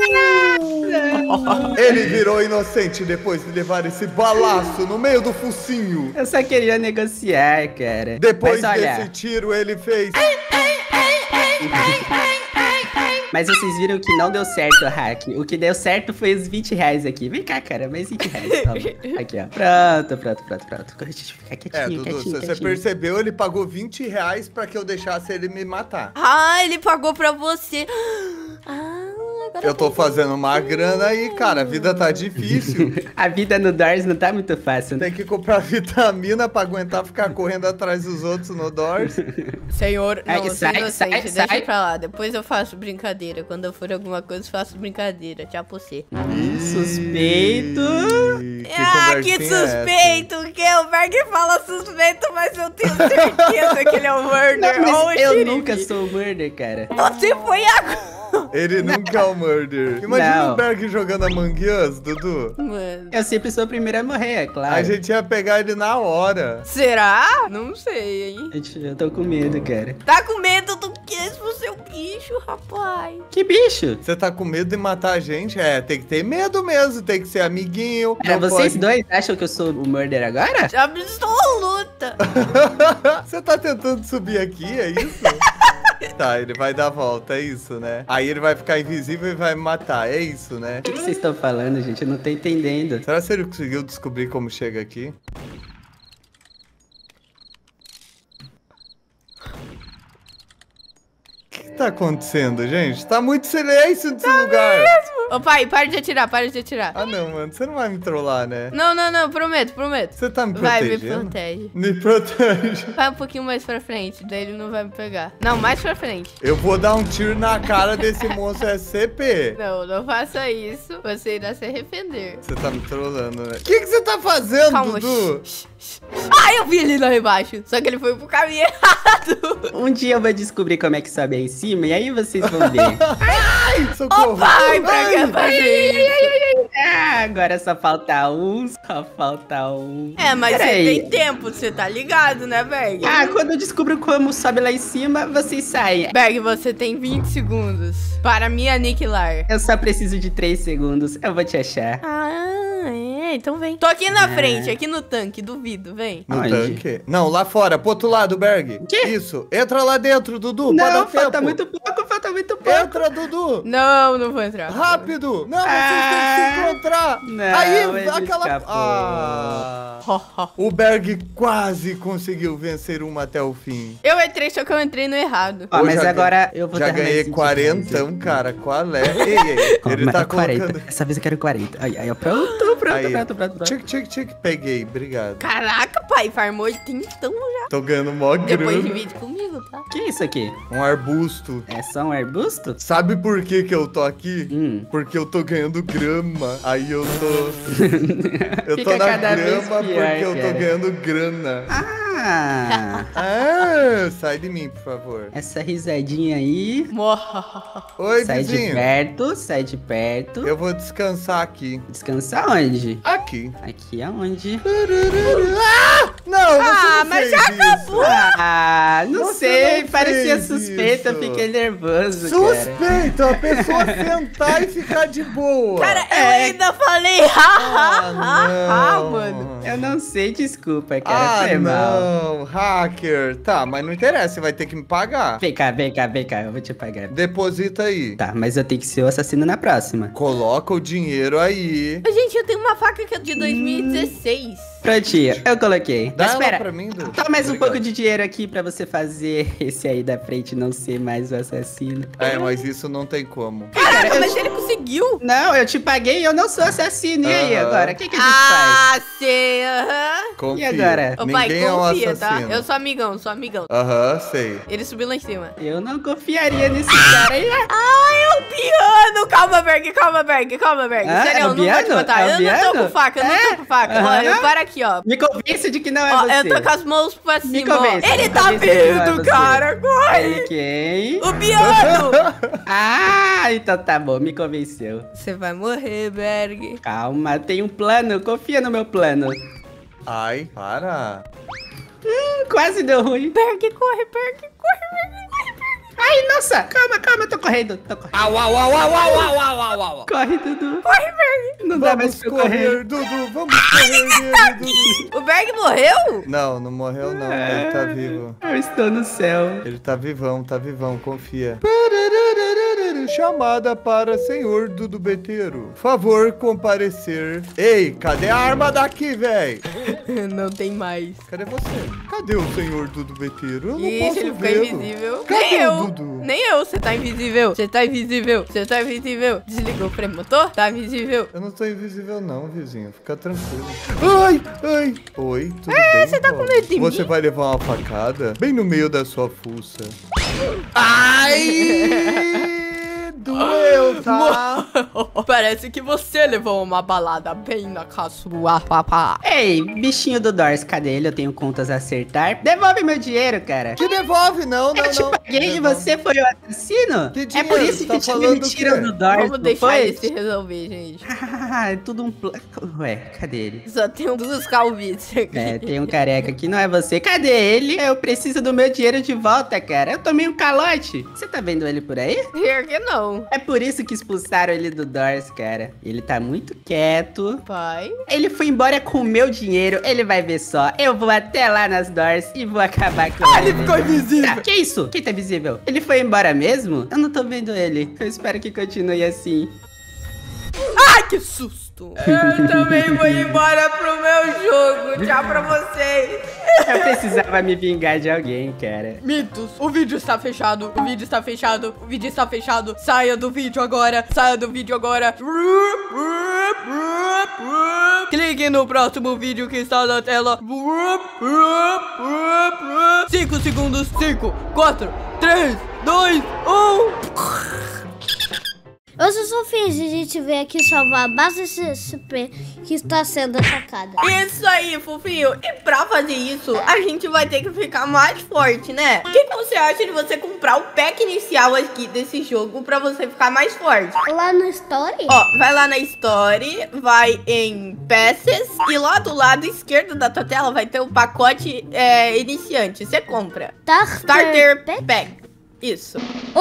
Ele virou inocente depois de levar esse balaço no meio do focinho. Eu só queria negociar, cara. Depois Mas olha, desse tiro, ele fez... mas vocês viram que não deu certo o hack. O que deu certo foi os 20 reais aqui. Vem cá, cara, mais 20 reais. Toma. Aqui, ó. Pronto. Deixa eu ficar quietinho, Dudu, quietinho. você percebeu, ele pagou 20 reais pra que eu deixasse ele me matar. Ah, ele pagou pra você. Ah, agora Eu tô fazendo uma grana aí, cara, a vida tá difícil. A vida no Doors não tá muito fácil, né? Tem que comprar vitamina pra aguentar ficar correndo atrás dos outros no Doors. Senhor, Ai, não, sai, sou inocente, sai. deixa pra lá. Depois eu faço brincadeira. Quando eu for alguma coisa, eu faço brincadeira. Tchau pra você. Suspeito. Que suspeito! O que? O Berg fala suspeito, mas eu tenho certeza que ele é o murder. Não, ou o mas eu xerife. nunca sou murder, cara. Você foi agora. Ele nunca é o murder. Imagina Não. o Berg jogando Among Us, Dudu. Mano. Eu sempre sou o primeiro a morrer, é claro. A gente ia pegar ele na hora. Será? Não sei, hein? Gente, eu tô com medo, cara. Tá com medo do que se você é um bicho, rapaz? Que bicho? Você tá com medo de matar a gente? É, tem que ter medo mesmo, tem que ser amiguinho. É, não vocês pode- dois acham que eu sou o murder agora? Absoluta. Você tá tentando subir aqui, é isso? Tá, ele vai dar a volta, é isso, né? Aí ele vai ficar invisível e vai me matar, é isso, né? O que vocês estão falando, gente? Eu não tô entendendo. Será que ele conseguiu descobrir como chega aqui? O que tá acontecendo, gente? Tá muito silêncio nesse lugar. Ô pai, para de atirar, para de atirar. Ah, não, mano. Você não vai me trollar, né? Não, prometo. Você tá me Vai, me protegendo? protege. Me protege. Vai um pouquinho mais pra frente, daí ele não vai me pegar. Não, mais pra frente. Eu vou dar um tiro na cara desse monstro SCP. Não faça isso. Você irá se arrepender. Você tá me trollando, né? O que você tá fazendo, Calma, Dudu? shh. Ah, eu vi ele lá embaixo. Só que ele foi pro caminho errado. Um dia eu vou descobrir como é que sobe aí em cima e aí vocês vão ver. Ai, socorro. Ai, pra que fazer isso? Ah, agora só falta um, só falta um. É, mas Peraí. você tem tempo, você tá ligado, né, Berg? Ah, quando eu descubro como sobe lá em cima, vocês saem. Berg, você tem 20 segundos para me aniquilar. Eu só preciso de 3 segundos, eu vou te achar. Ah, então vem. Tô aqui na frente, aqui no tanque, duvido, vem. No Onde? tanque? Não, lá fora, pro outro lado, Berg. Quê? Isso. Entra lá dentro, Dudu. Pode Não, dar falta tempo. muito pouco, falta muito pouco. Entra, Dudu. Não, não vou entrar. Rápido. Não, vocês têm que se encontrar. Não, Aí, ele aquela... escapou. Ah... Ho, ho. O Berg quase conseguiu vencer uma até o fim. Eu entrei, só que eu entrei no errado. Ó, Eu mas já agora eu vou Já dar mais ganhei 20 40, segundos. cara. Qual é? Ei, Ó, ele mas tá 40. colocando... Essa vez eu quero 40. Aí, ó, pronto. Aí. Pronto. Tchic. Peguei, obrigado. Caraca, pai, farmou 80 já. Tô ganhando mó Depois grana. divide comigo, tá? Que isso aqui? Um arbusto. É só um arbusto? Sabe por que eu tô aqui? Porque eu tô ganhando grama. Aí eu tô... Eu tô Fica na cada vez grama pior, porque eu tô cara. ganhando grana. Ah, Ah, sai de mim, por favor. essa risadinha aí. Morra. Oi, Sai de vizinho. perto, sai de perto. Eu vou descansar aqui. Descansar onde? Aqui. Aqui aonde? Ah! Não, você não mas fez já isso. acabou. Ah, não Você sei, não parecia fez suspeita, isso. fiquei nervoso, cara. Suspeito, a pessoa sentar e ficar de boa. Cara, eu ainda falei não. mano. Eu não sei, desculpa, cara, foi mal. não, hacker. Tá, mas não interessa, você vai ter que me pagar. Vem cá, eu vou te pagar. Deposita aí. Tá, mas eu tenho que ser o assassino na próxima. Coloca o dinheiro aí. Gente, eu tenho uma faca que é de 2016. Prontinho, eu coloquei. Dá Mas ela espera, pra mim, Du. toma mais um Obrigado. pouco de dinheiro aqui pra você fazer esse aí da frente não ser mais o assassino. É, mas isso não tem como. Caraca, eu- mas ele conseguiu. Não, eu te paguei e eu não sou assassino. E aí, Aham. agora? O que a gente faz? Ah, sei, aham. Confia. E agora? Ô, pai, Ninguém é um confia, tá? assassino. Eu sou amigão, sou amigão. Aham, sei. Ele subiu lá em cima. Eu não confiaria nesse cara aí. Ai, é o piano! Calma, Berg. Ah, Sério, é eu o não vou te piano? matar. É o Eu não tô piano? com faca, eu não tô com faca. Aham. Olha, para aqui, ó. Me convence de que não é Ó, você. eu tô com as mãos pra Me cima, ó. convence, Ele me tá convence que não é vindo, você. cara. Corre! Ele quem? O piano! Ah, então tá bom, me convenceu. Você vai morrer, Berg. Calma, tem um plano, confia no meu plano. Ai, para. Quase deu ruim. Berg, corre, Berg. Ai, nossa, calma, eu tô correndo. Au. Corre, Dudu. Corre, Berg. Não dá mais Vamos pra eu correr. correr, Dudu. Vamos correr dele, Dudu. O Berg morreu? Não, não morreu não. Ele tá vivo. Eu estou no céu. Ele tá vivão, confia. Chamada para senhor Dudu Beteiro. Favor comparecer. Ei, cadê a arma daqui, véi? Não tem mais. Cadê você? Cadê o senhor Dudu Beteiro? Eu não Ixi, posso ele ficou vê-lo. invisível. Cadê Nem o eu. Dudu? Nem eu. Você tá invisível. Desligou o premotor? Tá invisível. Eu não tô invisível não, vizinho. Fica tranquilo. Ai. Oi, tudo bem? você tá com Bob? medo de Você mim? vai levar uma facada bem no meio da sua fuça. Ai! Doeu, tá? Parece que você levou uma balada bem na sua papá. Ei, bichinho do Dors, cadê ele? Eu tenho contas a acertar. Devolve meu dinheiro, cara. Te devolve, não. Eu te paguei e você foi o assassino? Que É dinheiro? por isso Tá que te falando demitiram o quê? do Dors, Vamos não deixar foi? ele se resolver, gente. Ah, é tudo um plano. Ué, cadê ele? Só tem duas calvícies aqui. É, tem um careca aqui, não é você. Cadê ele? Eu preciso do meu dinheiro de volta, cara. Eu tomei um calote. Você tá vendo ele por aí? Pior que não. É por isso que expulsaram ele do Dors, cara. Ele tá muito quieto. Pai. Ele foi embora com o meu dinheiro. Ele vai ver só. Eu vou até lá nas Dors e vou acabar com ele. Ele ficou invisível. Tá, que isso? Quem tá visível? Ele foi embora mesmo? Eu não tô vendo ele. Eu espero que continue assim. Ai, que susto. Eu também vou embora pro meu jogo. Tchau pra vocês. Eu precisava me vingar de alguém, cara. Mitos, o vídeo está fechado. O vídeo está fechado. O vídeo está fechado. Saia do vídeo agora. Saia do vídeo agora. Clique no próximo vídeo que está na tela. 5 segundos. 5, 4, 3, 2, 1. Eu só finge a gente veio aqui salvar a base SCP que está sendo atacada. Isso aí, fofinho. E pra fazer isso, a gente vai ter que ficar mais forte, né? O que você acha de você comprar o pack inicial aqui desse jogo pra você ficar mais forte? Lá no Story? Ó, vai lá na Story, vai em Peças e lá do lado esquerdo da tua tela vai ter o pacote iniciante. Você compra. Starter Pack. Isso.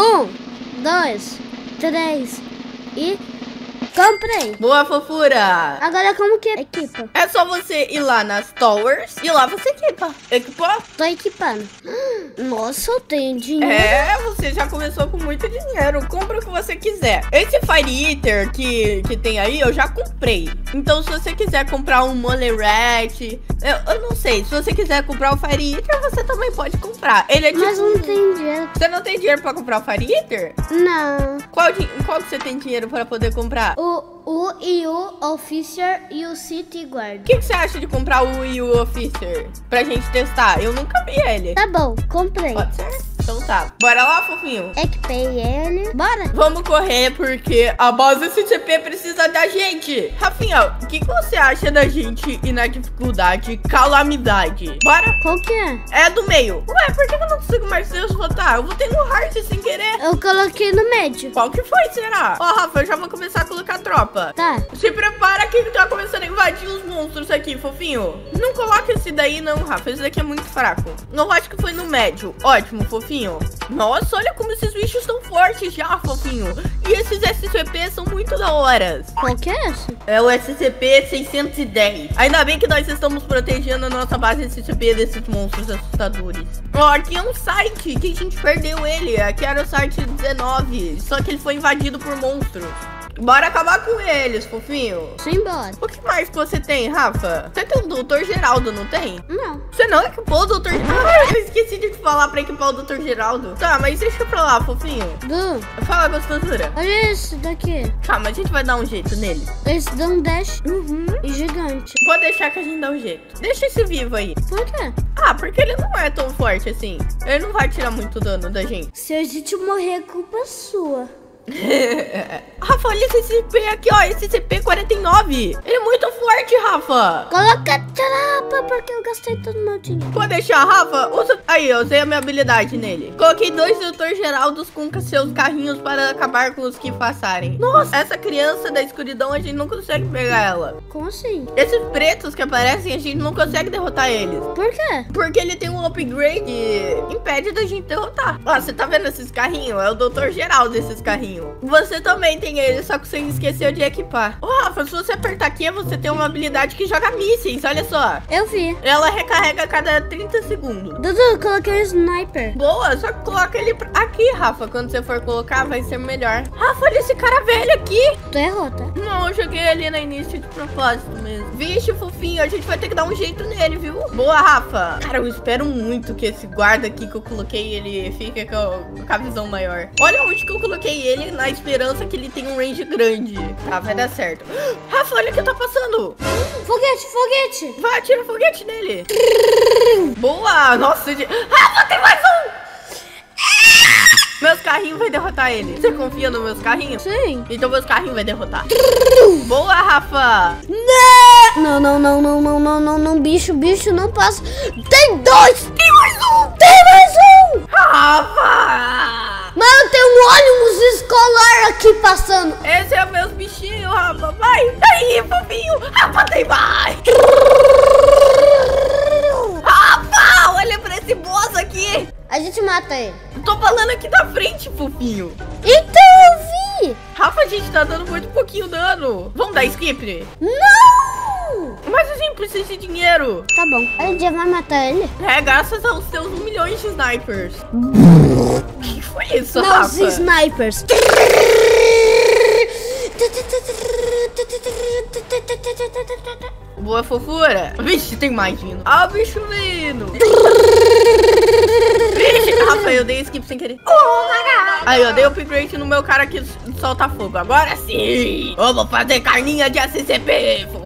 1, 2, 3 e comprei. Boa, fofura. Agora como que equipa? É só você ir lá nas Towers e lá você equipa. Equipou? Tô equipando. Nossa, eu tenho dinheiro. É, você já começou com muito dinheiro. Compra o que você quiser. Esse Fire Eater que tem aí, eu já comprei. Então, se você quiser comprar um Mole Rat, eu não sei. Se você quiser comprar o Fire Eater, você também pode comprar. Ele é tipo... Mas não tem dinheiro. Você não tem dinheiro pra comprar o Fire Eater? Não. Qual que você tem dinheiro pra poder comprar? O EU Officer e o City Guard. O que você acha de comprar o EU Officer pra gente testar? Eu nunca vi ele. Tá bom, comprei. Pode ser? Então tá. Bora lá, fofinho? Equipei ele. Bora. Vamos correr porque a base SCP precisa da gente. Rafinha, o que você acha da gente ir na dificuldade Calamidade? Bora? Qual que é? É do meio. Ué, por que eu não consigo mais desrotar? Eu votei no hard sem querer. Eu coloquei no médio. Qual que foi, será? Ó, Rafa, eu já vou começar a colocar tropa. Tá. Se prepara que tá começando a invadir os monstros aqui, fofinho. Não coloca esse daí não, Rafa. Esse daqui é muito fraco. Eu acho que foi no médio. Ótimo, fofinho. Nossa, olha como esses bichos estão fortes já, fofinho. E esses SCP são muito da hora. Qual que é esse? É o SCP-610. Ainda bem que nós estamos protegendo a nossa base SCP desses monstros assustadores. Ó, aqui é um site que a gente perdeu ele. Aqui era o site 19. Só que ele foi invadido por monstros. Bora acabar com eles, fofinho. Simbora. O que mais que você tem, Rafa? Você tem o Dr. Geraldo, não tem? Não. Você não equipou o Dr. Ah, eu esqueci de te falar pra equipar o Dr. Geraldo. Tá, mas deixa pra lá, fofinho. Fala, gostosura. Olha esse daqui. Calma, a gente vai dar um jeito nele. Esse dá um dash e gigante. Pode deixar que a gente dá um jeito. Deixa esse vivo aí. Por quê? Ah, porque ele não é tão forte assim. Ele não vai tirar muito dano da gente. Se a gente morrer, é culpa sua. Rafa, olha esse CP aqui, ó. Esse CP-49. Ele é muito forte, Rafa. Coloca trapa, porque eu gastei todo o meu dinheiro. Pode deixar, Rafa. Usa... Aí, eu usei a minha habilidade nele. Coloquei 2 Dr. Geraldos com seus carrinhos para acabar com os que passarem. Nossa, essa criança da escuridão, a gente não consegue pegar ela. Como assim? Esses pretos que aparecem, a gente não consegue derrotar eles. Por quê? Porque ele tem um upgrade que impede da gente derrotar. Ó, você tá vendo esses carrinhos? É o Dr. Geraldo desses carrinhos. Você também tem ele, só que você esqueceu de equipar. Ô, Rafa, se você apertar aqui, você tem uma habilidade que joga mísseis, olha só. Eu vi. Ela recarrega a cada 30 segundos. Dudu, eu coloquei um sniper. Boa, só que coloca ele aqui, Rafa. Quando você for colocar, vai ser melhor. Rafa, olha esse cara velho aqui. Tu errou, tá? Não, eu joguei ali no início de propósito mesmo. Vixe, fofinho, a gente vai ter que dar um jeito nele, viu? Boa, Rafa. Cara, eu espero muito que esse guarda aqui que eu coloquei, ele fique com a visão maior. Olha onde que eu coloquei ele, na esperança que ele tenha um range grande. Tá, vai dar certo. Rafa, olha o que tá passando. Foguete, foguete. Vai, atira o foguete nele. Boa, nossa. Rafa, tem mais um. Meus carrinhos vai derrotar ele. Você confia nos meus carrinhos? Sim. Então meus carrinhos vai derrotar. Boa, Rafa. Não, não, não, não, não, não, não, não, bicho, não passa. Tem 2. Tem mais um. Tem mais um. Rafa. Mano, tem um ônibus escolar aqui passando. Esse é meus bichinhos, Rafa. Vai. Aí, fofinho. Rafa, tem mais. Rafa, olha pra esse boss aqui. A gente mata ele. Tô falando aqui da frente, fofinho. Então eu vi. Rafa, a gente tá dando muito pouquinho dano. Vamos dar skip? Não. Mas a gente precisa de dinheiro. Tá bom. A gente já vai matar ele. É, graças aos seus 1 milhão de snipers. O que foi isso, Não, Rafa? os snipers. Boa, fofura. Vixe, tem mais vindo. Ah, o bicho vindo. Vixe, Rafa, eu dei skip sem querer. Aí, eu dei upgrade no meu cara que solta fogo. Agora sim. Eu vou fazer carninha de SCP.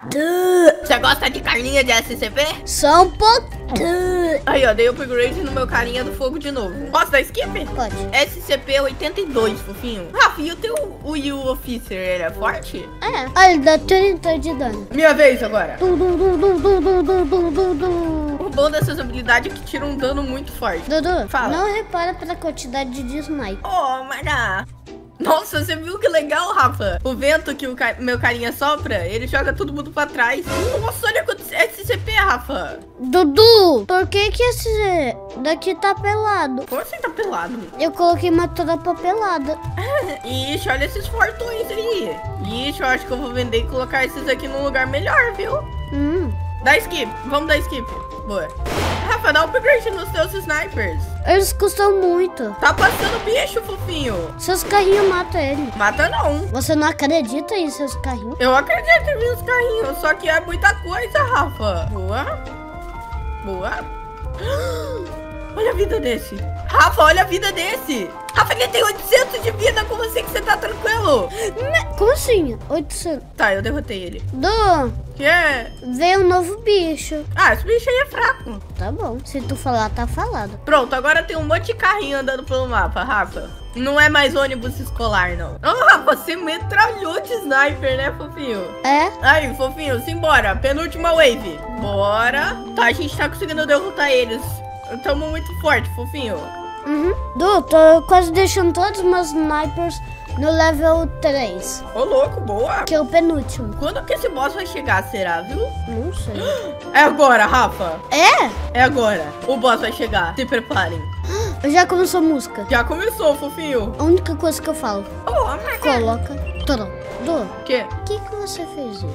Você gosta de carninha de SCP? Só um pouco. Aí, ó, dei upgrade no meu carinha do fogo de novo. Posso dar skip? Pode. SCP-82, fofinho. Rafa, e o teu Will Officer, ele é forte? É. Olha, ele dá 30 de dano. Minha vez agora. Du, du, du, du, du, du, du, du, du, du. O bom dessas habilidades é que tira um dano muito forte. Dudu, Fala. não repara pela quantidade de sniper. Oh, mana. Nossa, você viu que legal, Rafa? O vento que o meu carinha sopra, ele joga todo mundo pra trás. Nossa, olha quanto SCP, Rafa. Dudu, por que esse daqui tá pelado? Como você tá pelado? Eu coloquei uma tropa pelada. Ixi, olha esses fortões aí. Ixi, eu acho que eu vou vender e colocar esses aqui num lugar melhor, viu? Dá skip, vamos dar skip. Boa. Rafa, dá upgrade nos teus snipers. Eles custam muito. Tá passando bicho, fofinho. Seus carrinhos matam ele. Mata não. Você não acredita em seus carrinhos? Eu acredito em meus carrinhos, só que é muita coisa, Rafa. Boa. Boa. Olha a vida desse. Rafa, olha a vida desse. Rafa, ele tem 800 de vida. Como assim que você tá tranquilo? Como assim? 800. Tá, eu derrotei ele. Que é? Veio um novo bicho. Ah, esse bicho aí é fraco. Tá bom. Se tu falar, tá falado. Pronto, agora tem um monte de carrinho andando pelo mapa, Rafa. Não é mais ônibus escolar, não. Oh, Rafa, você metralhou de sniper, né, fofinho? É? Aí, fofinho, simbora. Penúltima wave. Bora. Tá, a gente tá conseguindo derrotar eles. Tamo muito forte, fofinho. Du, tô quase deixando todos os meus snipers no level 3. Ô, louco, boa. Que é o penúltimo. Quando que esse boss vai chegar, será, viu? Não sei. É agora, Rafa. É? É agora. O boss vai chegar. Se preparem. Já começou a música. Já começou, fofinho. A única coisa que eu falo. Coloca. Toro. Du, O quê? por que você fez isso?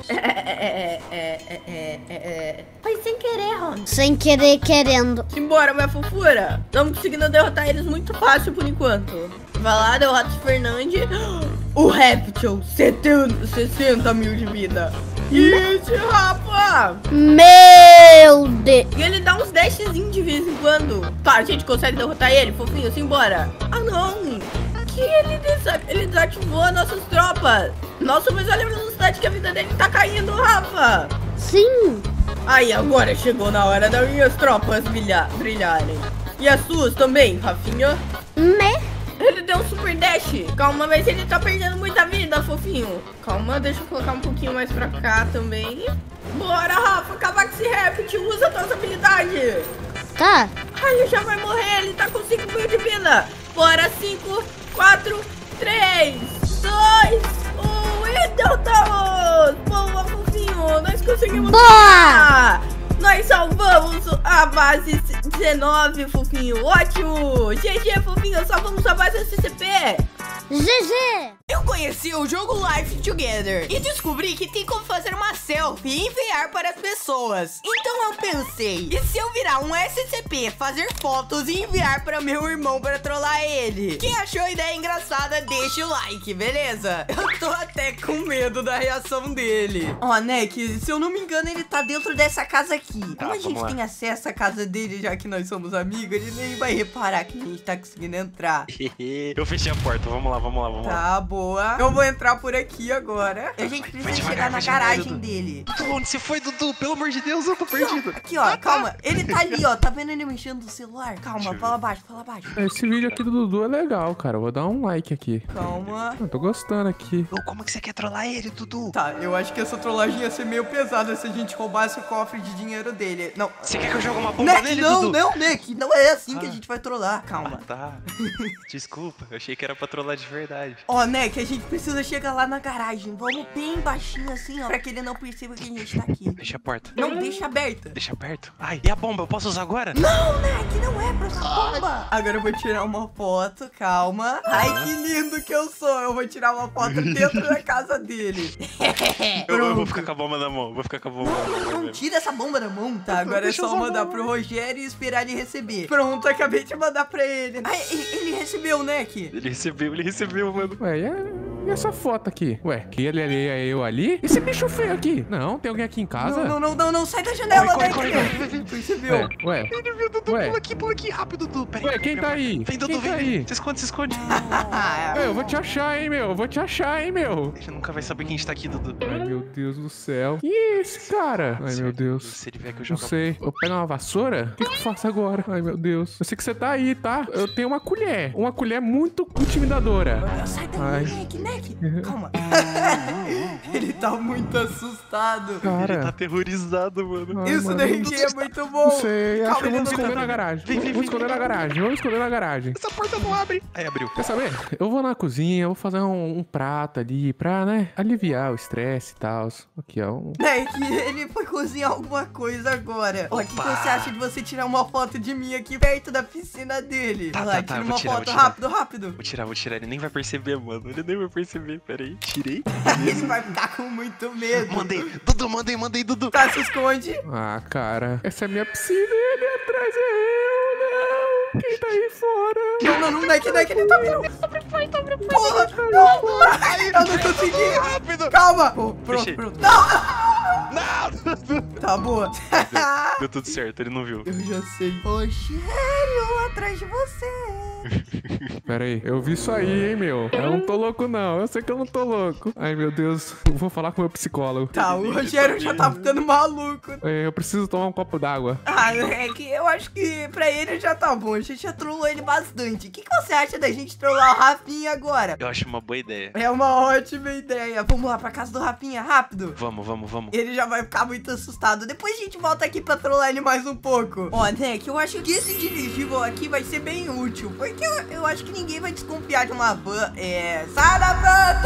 Foi sem querer, Ron. Sem querer, querendo. Simbora, minha fofura. Estamos conseguindo derrotar eles muito fácil por enquanto. Vai lá, derrota o Fernandes. O Reptil, 60 mil de vida. Isso, Rafa. Meu Deus. E ele dá uns dashzinhos de vez em quando. Tá, a gente consegue derrotar ele, fofinho? Simbora. Ah, não. Que ele desativou nossas tropas. Nossa, mas olha a velocidade que a vida dele tá caindo, Rafa. Sim. Aí, agora chegou na hora das minhas tropas brilharem. E as suas também, Rafinha? Ele deu um super dash. Calma, mas ele tá perdendo muita vida, fofinho. Calma, deixa eu colocar um pouquinho mais pra cá também. Bora, Rafa, acabar com esse Reptil. Usa a tua habilidade. Tá. Ai, ele já vai morrer. Ele tá com 5 mil de vida. Bora, 5, 4, 3, 2, 1. E derrotamos. Boa, fofinho. Nós conseguimos. Boa! Nós salvamos a base 19, fofinho. Ótimo. GG, fofinho. Salvamos a base SCP. GG. Eu conheci o jogo Life Together e descobri que tem como fazer uma selfie e enviar para as pessoas. Então eu pensei, e se eu virar um SCP, fazer fotos e enviar para meu irmão para trollar ele? Quem achou a ideia engraçada, deixa o like, beleza? Eu tô até com medo da reação dele. Ó, Neck, se eu não me engano, ele tá dentro dessa casa aqui. Como a gente tem acesso à casa dele, já que nós somos amigos, ele nem vai reparar que a gente tá conseguindo entrar. Eu fechei a porta, vamos lá. Tá, boa. Eu vou entrar por aqui agora. A gente precisa chegar na garagem dele. Dudu, onde você foi, Dudu? Pelo amor de Deus, eu tô perdido. Aqui, ó, calma. Ele tá ali, ó. Tá vendo ele mexendo no celular? Calma, fala baixo. Esse vídeo aqui do Dudu é legal, cara. Eu vou dar um like aqui. Calma. Eu tô gostando aqui. Como que você quer trollar ele, Dudu? Tá, eu acho que essa trollagem ia ser meio pesada se a gente roubasse o cofre de dinheiro dele. Não. Você quer que eu jogue uma bomba nele, não, Dudu? não, Nick. Não é assim que a gente vai trollar. Calma. Tá. Desculpa, eu achei que era pra trollar de verdade. Ó, Nick, a gente precisa chegar lá na garagem. Vamos bem baixinho assim, ó. Pra que ele não perceba que a gente tá aqui. Deixa a porta. Não, deixa aberta. Deixa aberto. Ai, e a bomba? Eu posso usar agora? Não, Nick, não é pra usar bomba. Agora eu vou tirar uma foto, calma. Ai, que lindo que eu sou. Eu vou tirar uma foto dentro da casa dele. Eu vou ficar com a bomba na mão. Vou ficar com a bomba na mão. Não tira essa bomba da mão. Tá, agora é Deixa eu só usar mandar a bomba. pro Rogério e esperar ele receber. Pronto, acabei de mandar pra ele. Ai, ele recebeu, Nick. Ele recebeu, mano. Ué, E essa foto aqui? Ué, aquele ali é eu ali? Esse bicho feio aqui? Não, tem alguém aqui em casa? Não, sai da janela, Corre, Neck. corre. Ué, ué. Ele viu, Dudu, Ué. pula aqui, rápido, Dudu. Peraí. Ué, quem tá aí? Vem, Dudu, Quem tá vem. aí? Se esconde, se esconde. Eu vou te achar, hein, meu. Vou te achar, hein, meu. Ele nunca vai saber que a gente tá aqui, Dudu. Ai, meu Deus do céu. Que é esse cara? Ai, meu Deus. Se ele vier que eu Não jogo. sei. Eu pego uma vassoura? O que eu faço agora? Ai, meu Deus. Eu sei que você tá aí, tá? Eu tenho uma colher. Uma colher muito intimidadora. Sai Ai. daí, Neck. Calma. Ele tá muito assustado. Ele Cara. tá aterrorizado, mano. Ai, Isso mano. daqui é muito bom. Não sei. Acho Calma, que eu ele vou não esconder tá- na garagem. Vem, Vamos esconder na garagem. Vamos esconder na garagem. Essa porta não abre. Aí abriu. Quer saber? Eu vou na cozinha, eu vou fazer um prato ali pra, né, aliviar o estresse e tal. Aqui, ó. Neck, ele foi cozinhar alguma coisa agora. Ó, o que você acha de você tirar uma foto de mim aqui perto da piscina dele? Tá, Vai lá, tá, tira vou uma tirar, foto, vou tirar. rápido. Vou tirar. Ele nem vai perceber, mano. Ele nem vai perceber. Pera aí. Tirei. Ele vai ficar com muito medo. Mandei. Dudu, mandei, Dudu. Tá, se esconde. Ah, cara. Essa é a minha piscina e ele atrás é eu, não. Quem tá aí fora? Não, Neck, ele tá vindo. Porra, não. Ai, eu não consegui. Rápido. Calma. Oh, Fechei. pronto. Não. Não, Tá boa. deu tudo certo, ele não viu. Eu já sei. Rogério, atrás de você. Pera aí, eu vi isso aí, hein, meu. Eu não tô louco, não. Eu sei que eu não tô louco. Ai, meu Deus. Eu vou falar com o meu psicólogo. Tá, o Rogério já tá ficando maluco. Eu preciso tomar um copo d'água. Ah, é que eu acho que pra ele já tá bom. A gente já trollou ele bastante. O que você acha da gente trollar o Rafinha agora? Eu acho uma boa ideia. É uma ótima ideia. Vamos lá pra casa do Rafinha, rápido. Vamos. Ele já vai ficar muito assustado. Depois a gente volta aqui pra trollar ele mais um pouco. Ó, Neck, eu acho que esse dirigível aqui vai ser bem útil. Porque eu acho que ninguém vai desconfiar de uma van. Sai da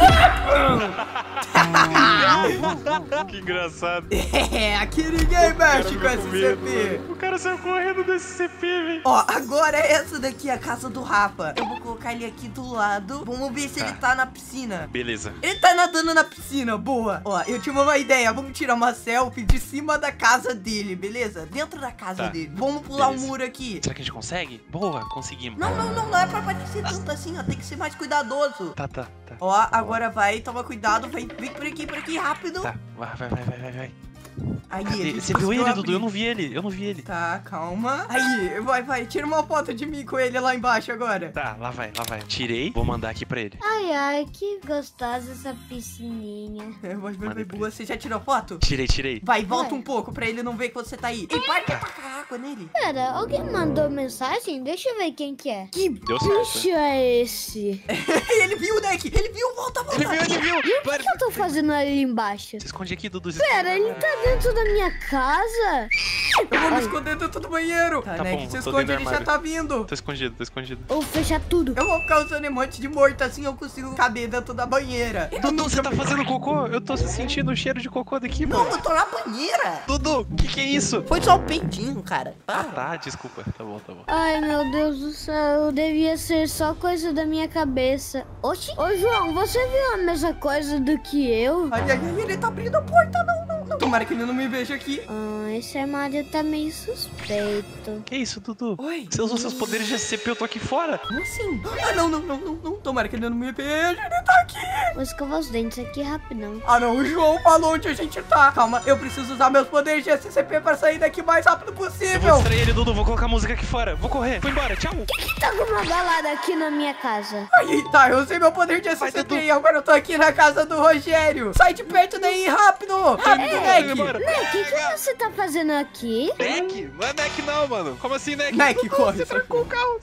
van! Que engraçado. Aqui ninguém mexe com esse CP. O cara saiu correndo desse CP, velho. Ó, agora essa daqui é a casa do Rafa. Eu vou colocar ele aqui do lado. Vamos ver se ele tá na piscina. Beleza. Ele tá nadando na piscina, boa. Ó, eu tive uma ideia. Vamos tirar uma selfie de cima da casa dele, beleza? Dentro da casa Tá. dele. Vamos pular Beleza. um muro aqui. Será que a gente consegue? Boa, conseguimos. Não é pra parecer tanto assim, ó. Tem que ser mais cuidadoso. Tá. Ó, agora vai, toma cuidado. Vem por aqui, rápido. Tá, vai. Aí, a Cadê? gente Você viu conseguiu ele, Dudu? abrir. Eu não vi ele. Tá, calma. Aí, vai, tira uma foto de mim com ele lá embaixo agora. Tá, lá vai. Tirei, vou mandar aqui pra ele. Ai, que gostosa essa piscininha. Vai, Mandei pra boa. Você já tirou foto? Tirei. Vai, volta Vai. um pouco pra ele não ver que você tá aí. E vai tacar água nele. Pera, alguém mandou mensagem? Deixa eu ver quem que é. Que Deu certo. bicho é esse? Ele viu, Neck. Ele viu, volta. Ele viu. O que eu tô fazendo ali embaixo? Se esconde aqui, Dudu. Pera, ele tá dentro da minha casa? Eu vou me esconder dentro do banheiro. Tá, Tá Neck, bom, se tô esconde, dentro ele do já armário. tá vindo. Tô escondido. Ou fechar tudo? Eu vou ficar usando emote de morto, assim eu consigo caber dentro da banheira. Dudu, você tá fazendo cocô? Eu tô sentindo o cheiro de cocô daqui, Não, mano. eu tô na banheira. Dudu, que é isso? Foi só um peitinho, cara. Ah, tá, desculpa. Tá bom. Ai, meu Deus do céu, devia ser só coisa da minha cabeça. Oxi. Ô, João, você viu a mesma coisa do que eu? Ai, ele tá abrindo a porta, não. Tomara que ele não me veja aqui. Esse armário tá meio suspeito. Que isso, Dudu? Oi. Você usou seus poderes de SCP, eu tô aqui fora. Como assim? Ah, não. Tomara que ele não me veja, ele tá aqui. Vou escovar os dentes aqui rapidão. Ah, não, o João falou onde a gente tá. Calma, eu preciso usar meus poderes de SCP pra sair daqui o mais rápido Eu vou possível. distrair ele, Dudu. Vou colocar música aqui fora. Vou correr. Vou embora. Tchau. Que tá com uma balada aqui na minha casa? Aí, tá, eu usei meu poder de Vai, SCP Dudu. e agora eu tô aqui na casa do Rogério. Sai de perto daí, rápido. Rápido, Vai Neck. embora. Né, o que você tá fazendo aqui? Neck? Não é Neck não, mano. Como assim, Neck? Neck, corre. Você trancou o carro.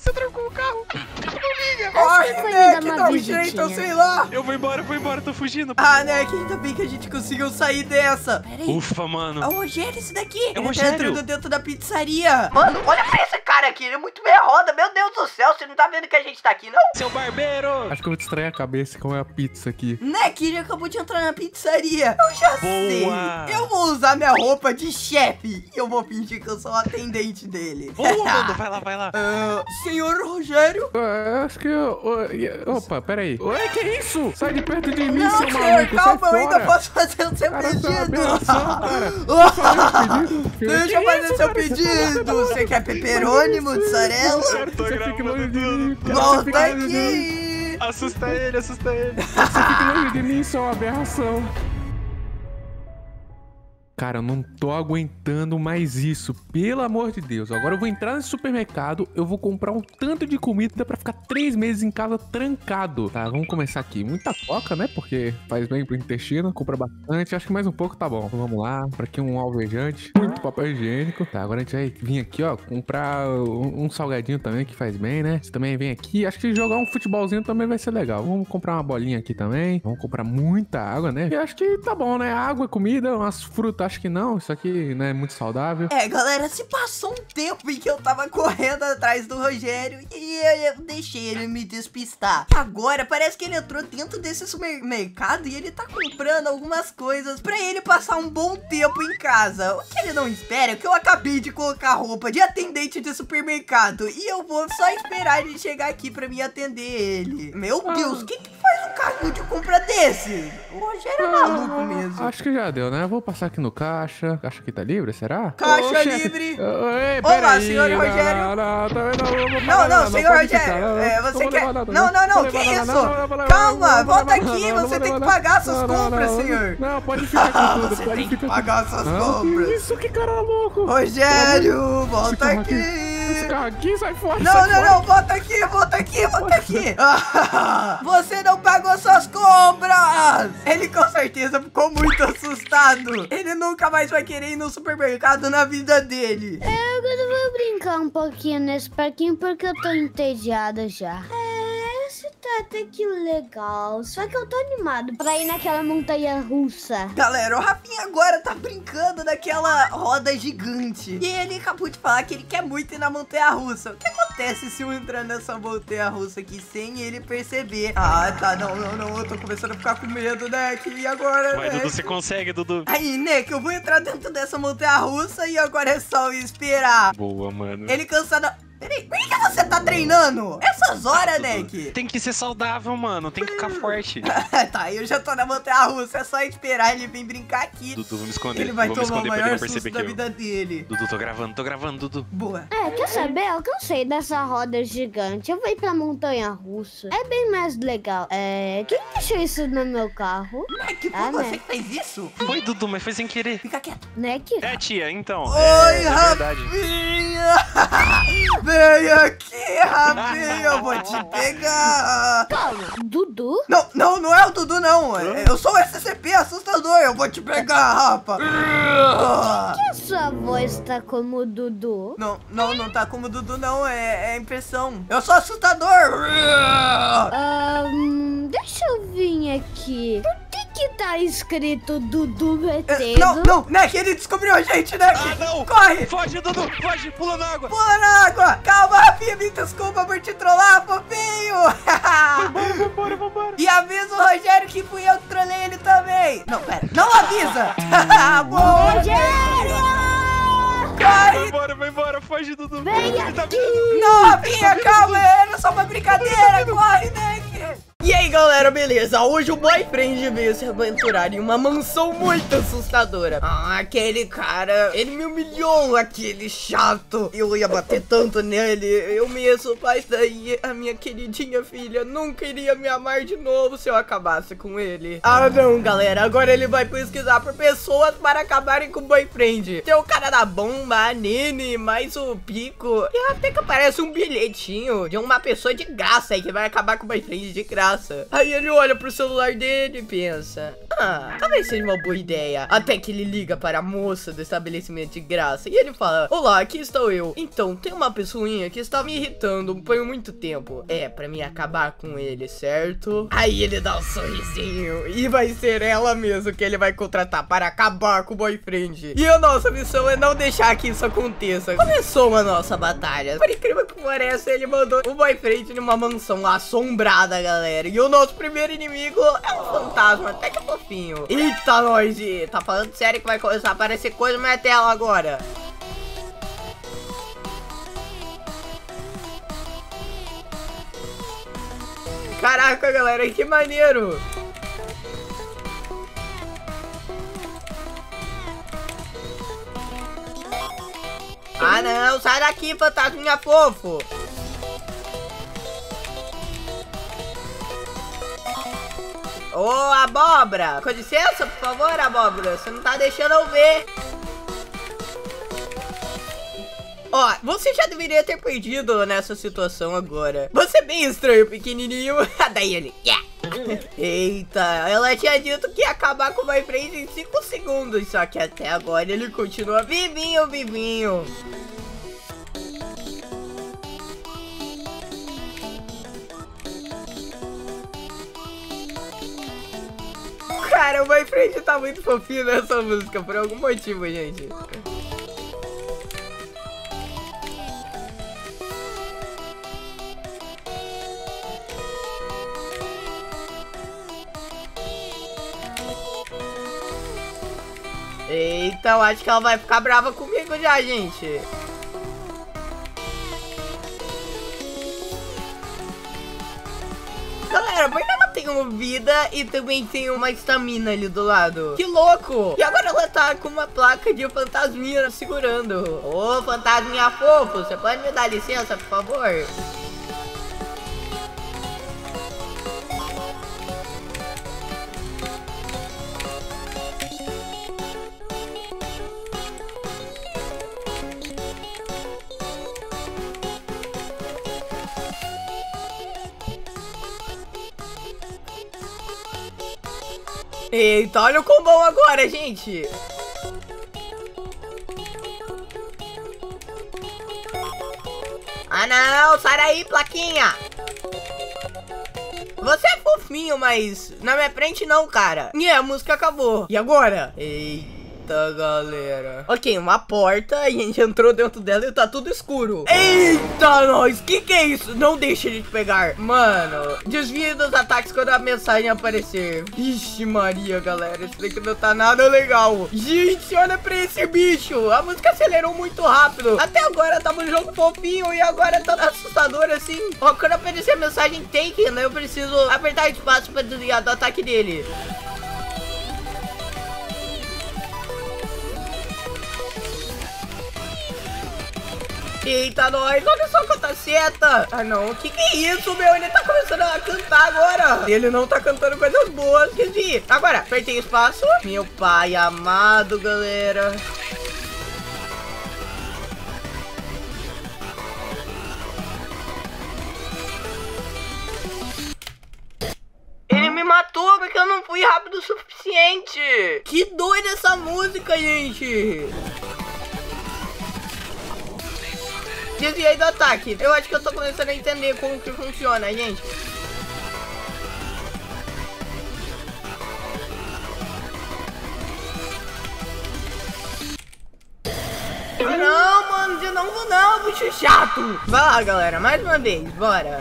Corre, foi me Neck, dar uma dá um visitinha. jeito, eu sei lá. Eu vou embora. Tô fugindo. Ah, Neck, ainda bem que a gente conseguiu sair dessa. Pera aí. Ufa, mano. É o Rogério esse daqui. É o Ele tá Rogério. entrando dentro da pizzaria. Mano, olha pra esse cara aqui. Ele é muito meia roda. Meu Deus do céu. Você não tá vendo que a gente tá aqui, não? Seu barbeiro. Acho que eu vou distrair a cabeça com a pizza aqui. Neck, ele acabou de entrar na pizzaria. Eu já sei. Eu vou usar minha roupa de chefe. E eu vou fingir que eu sou o atendente dele. Boa, mano. Vai lá. Senhor Rogério? Acho que Opa, peraí. Oi, que isso? Sai de perto de mim, Não, seu senhor, maluco. calma, sai eu ainda fora. posso fazer o seu Cara, você é uma pedido. aberração, cara. Deixa eu fazer seu pedido. Você quer pepperoni, mozzarella? Quero que você fique longe de mim. Quero que você Volta fique longe de mim. aqui. aqui. Assusta ele, assusta ele. Você fica longe de mim, sua aberração. Cara, eu não tô aguentando mais isso, pelo amor de Deus. Agora eu vou entrar nesse supermercado, eu vou comprar um tanto de comida pra ficar 3 meses em casa trancado. Tá, vamos começar aqui. Muita coca, né? Porque faz bem pro intestino. Compra bastante, acho que mais um pouco tá bom. Então, vamos lá, pra aqui um alvejante, muito papel higiênico. Tá, agora a gente vai vir aqui, ó, comprar um salgadinho também, que faz bem, né? Você também vem aqui, acho que jogar um futebolzinho também vai ser legal. Vamos comprar uma bolinha aqui também. Vamos comprar muita água, né? E acho que tá bom, né? Água, comida, umas frutas. Acho que não, isso aqui não é muito saudável. É, galera, se passou um tempo em que eu tava correndo atrás do Rogério e eu deixei ele me despistar. Agora parece que ele entrou dentro desse supermercado e ele tá comprando algumas coisas pra ele passar um bom tempo em casa. O que ele não espera é que eu acabei de colocar roupa de atendente de supermercado e eu vou só esperar ele chegar aqui pra me atender ele. Meu Deus, quem que faz um carrinho de compra desse? O Rogério é maluco mesmo. Acho que já deu, né? Eu vou passar aqui no caixa. Caixa aqui tá livre, será? Caixa livre. Olá, senhor Rogério. Não, senhor Rogério. Você quer... Não, que isso? Calma, volta aqui. Você tem que pagar suas compras, senhor. Não, pode ficar com tudo. Você tem que pagar suas compras. Isso, que cara louco. Rogério, volta aqui. Esse carro aqui, sai fora. Não, volta aqui. Você não pagou suas compras. Ele com certeza ficou muito assustado. Ele nunca mais vai querer ir no supermercado na vida dele. Agora eu vou brincar um pouquinho nesse parquinho porque eu tô entediada já. Esse tá até que legal. Só que eu tô animado pra ir naquela montanha russa. Galera, o Rafinha agora tá brincando naquela roda gigante. E ele acabou de falar que ele quer muito ir na montanha russa. O que acontece se eu entrar nessa montanha russa aqui sem ele perceber? Ah, tá, não. Eu tô começando a ficar com medo, né? E agora, Vai, né? Dudu, você consegue, Dudu. Aí, né, que eu vou entrar dentro dessa montanha russa e agora é só eu esperar. Boa, mano. Ele cansado... Peraí, por que você tá treinando? Essas horas, Neck? Tem que ser saudável, mano. Tem que ficar forte. Tá, eu já tô na montanha russa. É só esperar ele vir brincar aqui. Dudu, vamos esconder. Ele vai Vamos tomar o esconder pra ele maior não perceber susto que da eu... vida dele. Dudu, tô gravando, Dudu. Boa. Quer saber? Eu cansei dessa roda gigante. Eu vou ir pra montanha russa. É bem mais legal. Quem deixou isso no meu carro? Neck, foi você que fez isso? Foi, Dudu, mas foi sem querer. Fica quieto. Neck? É, tia, então. Oi, verdade. Rafinha! Vem aqui, Rafinha, eu vou te pegar. Calma, Dudu? Não é o Dudu, não. Eu sou o SCP assustador, eu vou te pegar, rapa. Que a sua voz tá como o Dudu? Não tá como o Dudu, não. É impressão. Eu sou assustador. Deixa eu vir aqui. Por que tá escrito Dudu metendo? Não, Neck, ele descobriu a gente, Neck. Ah, não. Corre. Foge, Dudu, foge, pula na água. Pula na água. Calma, Rafinha, me desculpa por te trollar, fofinho. Vambora. E avisa o Rogério que fui eu que trolei ele também. Não, pera, não avisa. Boa, Rogério! Corre. Vai embora, foge, Dudu. Vem Ele tá aqui! Não, Rafinha, calma, era só uma brincadeira. Corre, Neck. E aí, galera, beleza? Hoje o boyfriend veio se aventurar em uma mansão muito assustadora. Aquele cara, ele me humilhou, aquele chato. Eu ia bater tanto nele, eu mesmo, mas daí a minha queridinha filha nunca iria me amar de novo se eu acabasse com ele. Ah, não, galera, agora ele vai pesquisar por pessoas para acabarem com o boyfriend. Tem o cara da bomba, a Nene, mais o Pico. E até que aparece um bilhetinho de uma pessoa de graça aí que vai acabar com o boyfriend de graça. Aí ele olha pro celular dele e pensa: talvez seja uma boa ideia. Até que ele liga para a moça do estabelecimento de graça e ele fala: olá, aqui estou eu. Então, tem uma pessoinha que está me irritando por muito tempo. É, pra mim acabar com ele, certo? Aí ele dá um sorrisinho e vai ser ela mesmo que ele vai contratar para acabar com o boyfriend. E a nossa missão é não deixar que isso aconteça. Começou a nossa batalha. Por incrível que pareça, ele mandou o boyfriend numa mansão assombrada, galera. E o nosso primeiro inimigo é um fantasma, até que fofinho. Eita, nós, tá falando sério que vai começar a aparecer coisa na minha tela agora. Caraca, galera, que maneiro. Ah, não, sai daqui, fantasminha fofo. Ô, abóbora! Com licença, por favor, abóbora. Você não tá deixando eu ver. Ó, você já deveria ter perdido nessa situação agora. Você é bem estranho, pequenininho. Daí ele, yeah. Eita, ela tinha dito que ia acabar com o My Friend em 5 segundos. Só que até agora ele continua vivinho, vivinho. Cara, o My Friend tá muito fofinho nessa música, por algum motivo, gente. Eita, eu acho que ela vai ficar brava comigo já, gente. Galera, por que ela tem uma vida e também tem uma estamina ali do lado? Que louco! E agora ela tá com uma placa de fantasminha segurando. Ô, fantasminha fofo, você pode me dar licença, por favor? Eita, olha o combão agora, gente. Ah não, sai daí, plaquinha. Você é fofinho, mas na minha frente não, cara. E a música acabou. E agora? Eita, galera. Ok, uma porta, a gente entrou dentro dela e tá tudo escuro. Eita, nós, que é isso? Não deixa ele te pegar. Mano, desvie dos ataques quando a mensagem aparecer. Vixe Maria, galera, isso daqui não tá nada legal. Gente, olha pra esse bicho. A música acelerou muito rápido. Até agora tava um jogo fofinho e agora tá assustador assim. Ó, quando aparecer a mensagem Taken, eu preciso apertar espaço pra desviar do ataque dele. Eita, nós, olha só quanta seta. Ah, não, o que é isso, meu? Ele tá começando a cantar agora. Ele não tá cantando coisas boas, esqueci. Agora, apertei espaço. Meu pai amado, galera. Ele me matou porque eu não fui rápido o suficiente. Que doida essa música, gente. Desviei do ataque. Eu acho que eu tô começando a entender como que funciona, gente. Não, mano, de novo não, bicho chato. Vai lá, galera, mais uma vez, bora.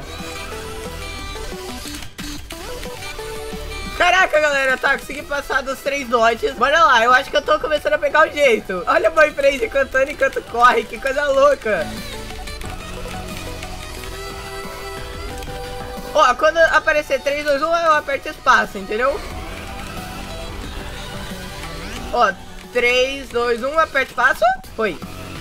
Caraca, galera, tá, consegui passar dos 3 dodges. Bora lá, eu acho que eu tô começando a pegar o jeito. Olha o My Friend cantando enquanto corre, que coisa louca. Ó, quando aparecer 3, 2, 1, eu aperto espaço, entendeu? Ó, 3, 2, 1, aperto espaço. Foi.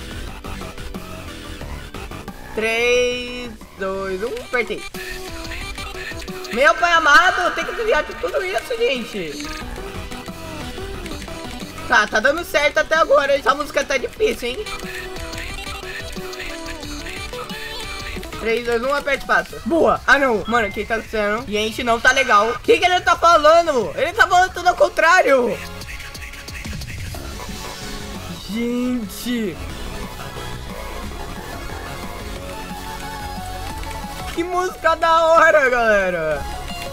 3, 2, 1, apertei. Meu pai amado, tem que desviar de tudo isso, gente. Tá dando certo até agora. Essa música tá difícil, hein? 3, 2, 1, aperta espaço. Boa. Ah, não. Mano, o que tá acontecendo? Gente, não tá legal. O que ele tá falando? Ele tá falando tudo ao contrário. Gente. Que música da hora, galera.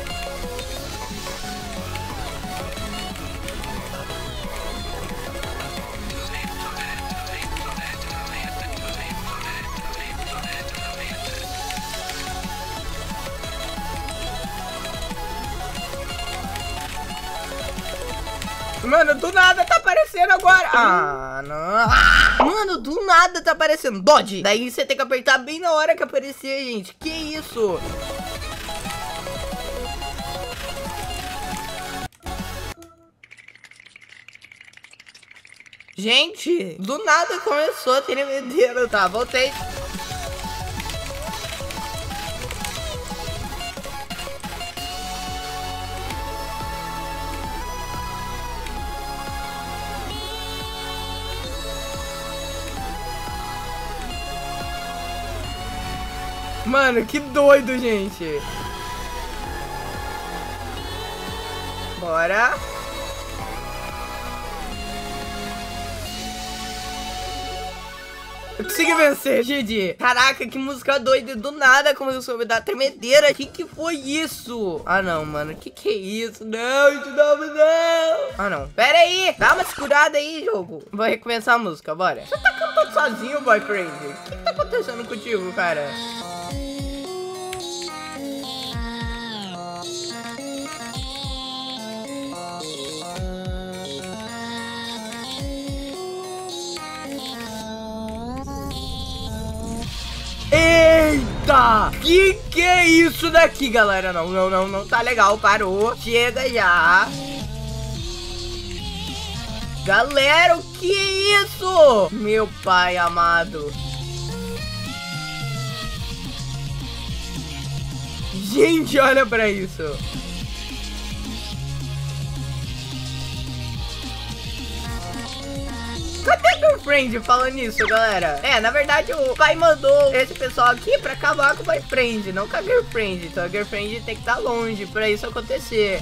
Mano, do nada tá aparecendo agora. Ah, não. Mano, do nada tá aparecendo Dodge. Daí você tem que apertar bem na hora que aparecer, gente. Que isso? Gente, do nada começou a tremedeira. Tá, voltei. Mano, que doido, gente. Bora. Eu consegui vencer, Gigi. Caraca, que música doida. Do nada começou a me dar tremedeira. Que foi isso? Ah, não, mano. Que é isso? Não, isso não. Ah, não. Pera aí. Dá uma segurada aí, jogo. Vou recomeçar a música, bora. Você tá cantando sozinho, Boy Crazy? O que tá acontecendo contigo, cara? Eita! Que é isso daqui, galera? Não tá legal, parou. Chega já. Galera, o que é isso? Meu pai amado. Gente, olha pra isso. Cadê a Girlfriend falando nisso, galera? É, na verdade o pai mandou esse pessoal aqui pra acabar com o boyfriend, não com a Girlfriend. Então a Girlfriend tem que estar longe pra isso acontecer.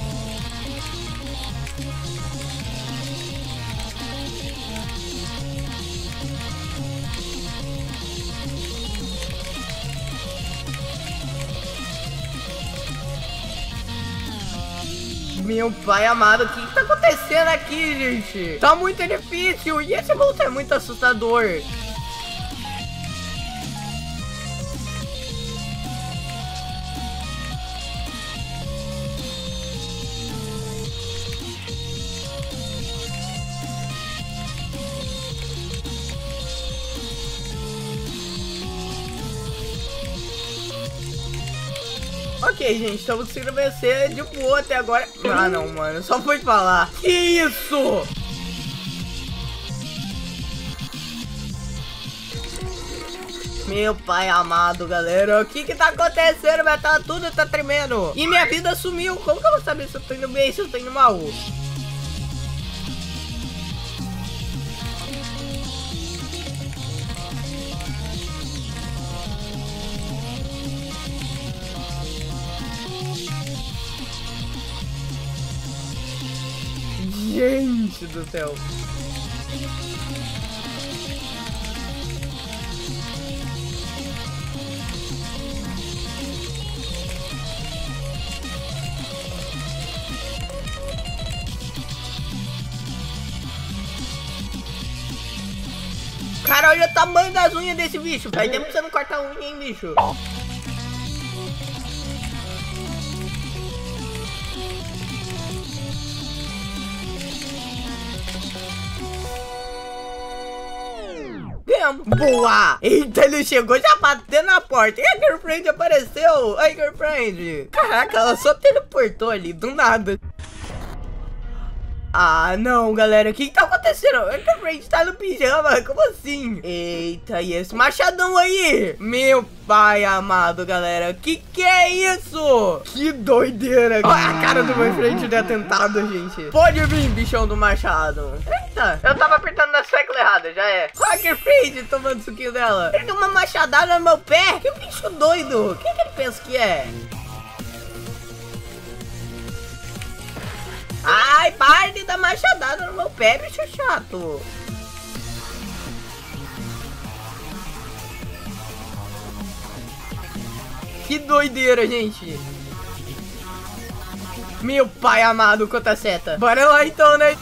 Meu pai amado, o que tá acontecendo aqui, gente? Tá muito difícil e esse monstro é muito assustador. Ok, gente, estamos conseguindo vencer de boa até agora. Ah, não, mano, só foi falar. Que isso? Meu pai amado, galera. O que tá acontecendo? Tudo tá tremendo. E minha vida sumiu. Como que eu vou saber se eu tô indo bem, se eu tô indo mal? Gente do céu. Cara, olha o tamanho das unhas desse bicho. Faz tempo que você não corta a unha, hein, bicho. Ganhamos. Boa! Eita, ele chegou já batendo na porta. E a Girlfriend apareceu. Ai, Girlfriend. Caraca, ela só teleportou ali, do nada. Ah, não, galera. O que tá acontecendo? A Girlfriend tá no pijama. Como assim? Eita, e esse machadão aí? Meu pai amado, galera. Que é isso? Que doideira. Olha a cara do boyfriend de atentado, gente. Pode vir, bichão do machado. Eita, eu tava apertando na tecla errada, já é. Olha a Girlfriend tomando suquinho dela. Ele deu uma machadada no meu pé. Que bicho doido. O que ele pensa que é? Ai, para de dar machadada no meu pé, bicho chato. Que doideira, gente. Meu pai amado, quanta seta. Bora lá então, né?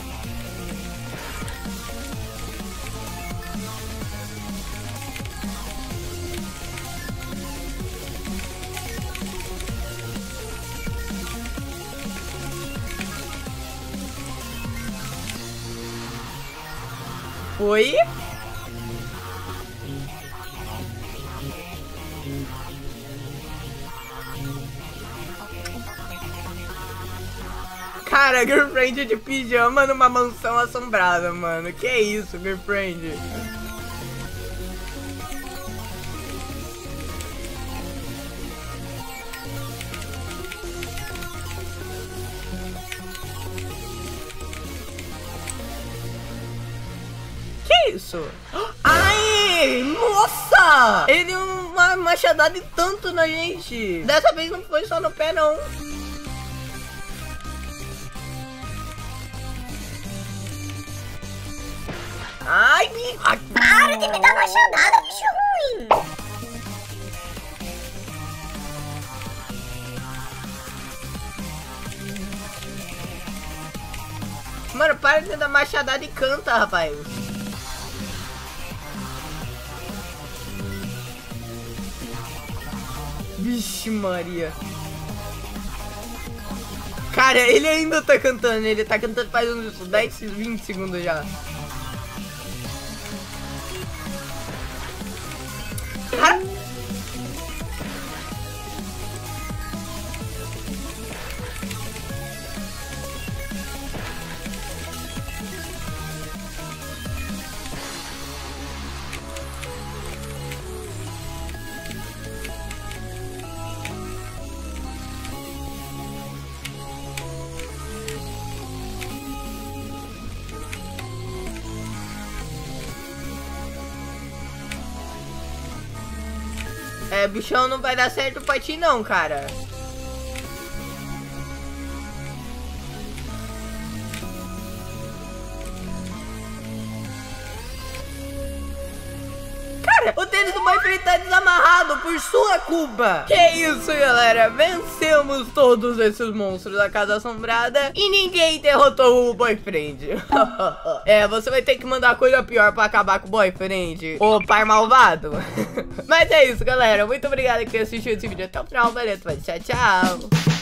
Foi? Cara, Girlfriend de pijama numa mansão assombrada, mano. Que isso, Girlfriend? Que isso? Ai, nossa! Ele é uma uma machadada e tanto na gente. Dessa vez não foi só no pé, não. Ai, Para de me dar machadada, bicho ruim. Mano, para de dar machadada e canta, rapaz. Vixe Maria. Cara, ele ainda tá cantando. Ele tá cantando faz uns 10, 20 segundos já. Cara. É, bichão, não vai dar certo pra ti não, cara. Cara, o tênis do boyfriend tá desamarrado por sua culpa. Que isso, galera. Vencemos todos esses monstros da Casa Assombrada e ninguém derrotou o boyfriend. É, você vai ter que mandar coisa pior pra acabar com o boyfriend. Ô, pai malvado. Mas é isso, galera. Muito obrigado por assistir esse vídeo até o final. Valeu, tchau, tchau.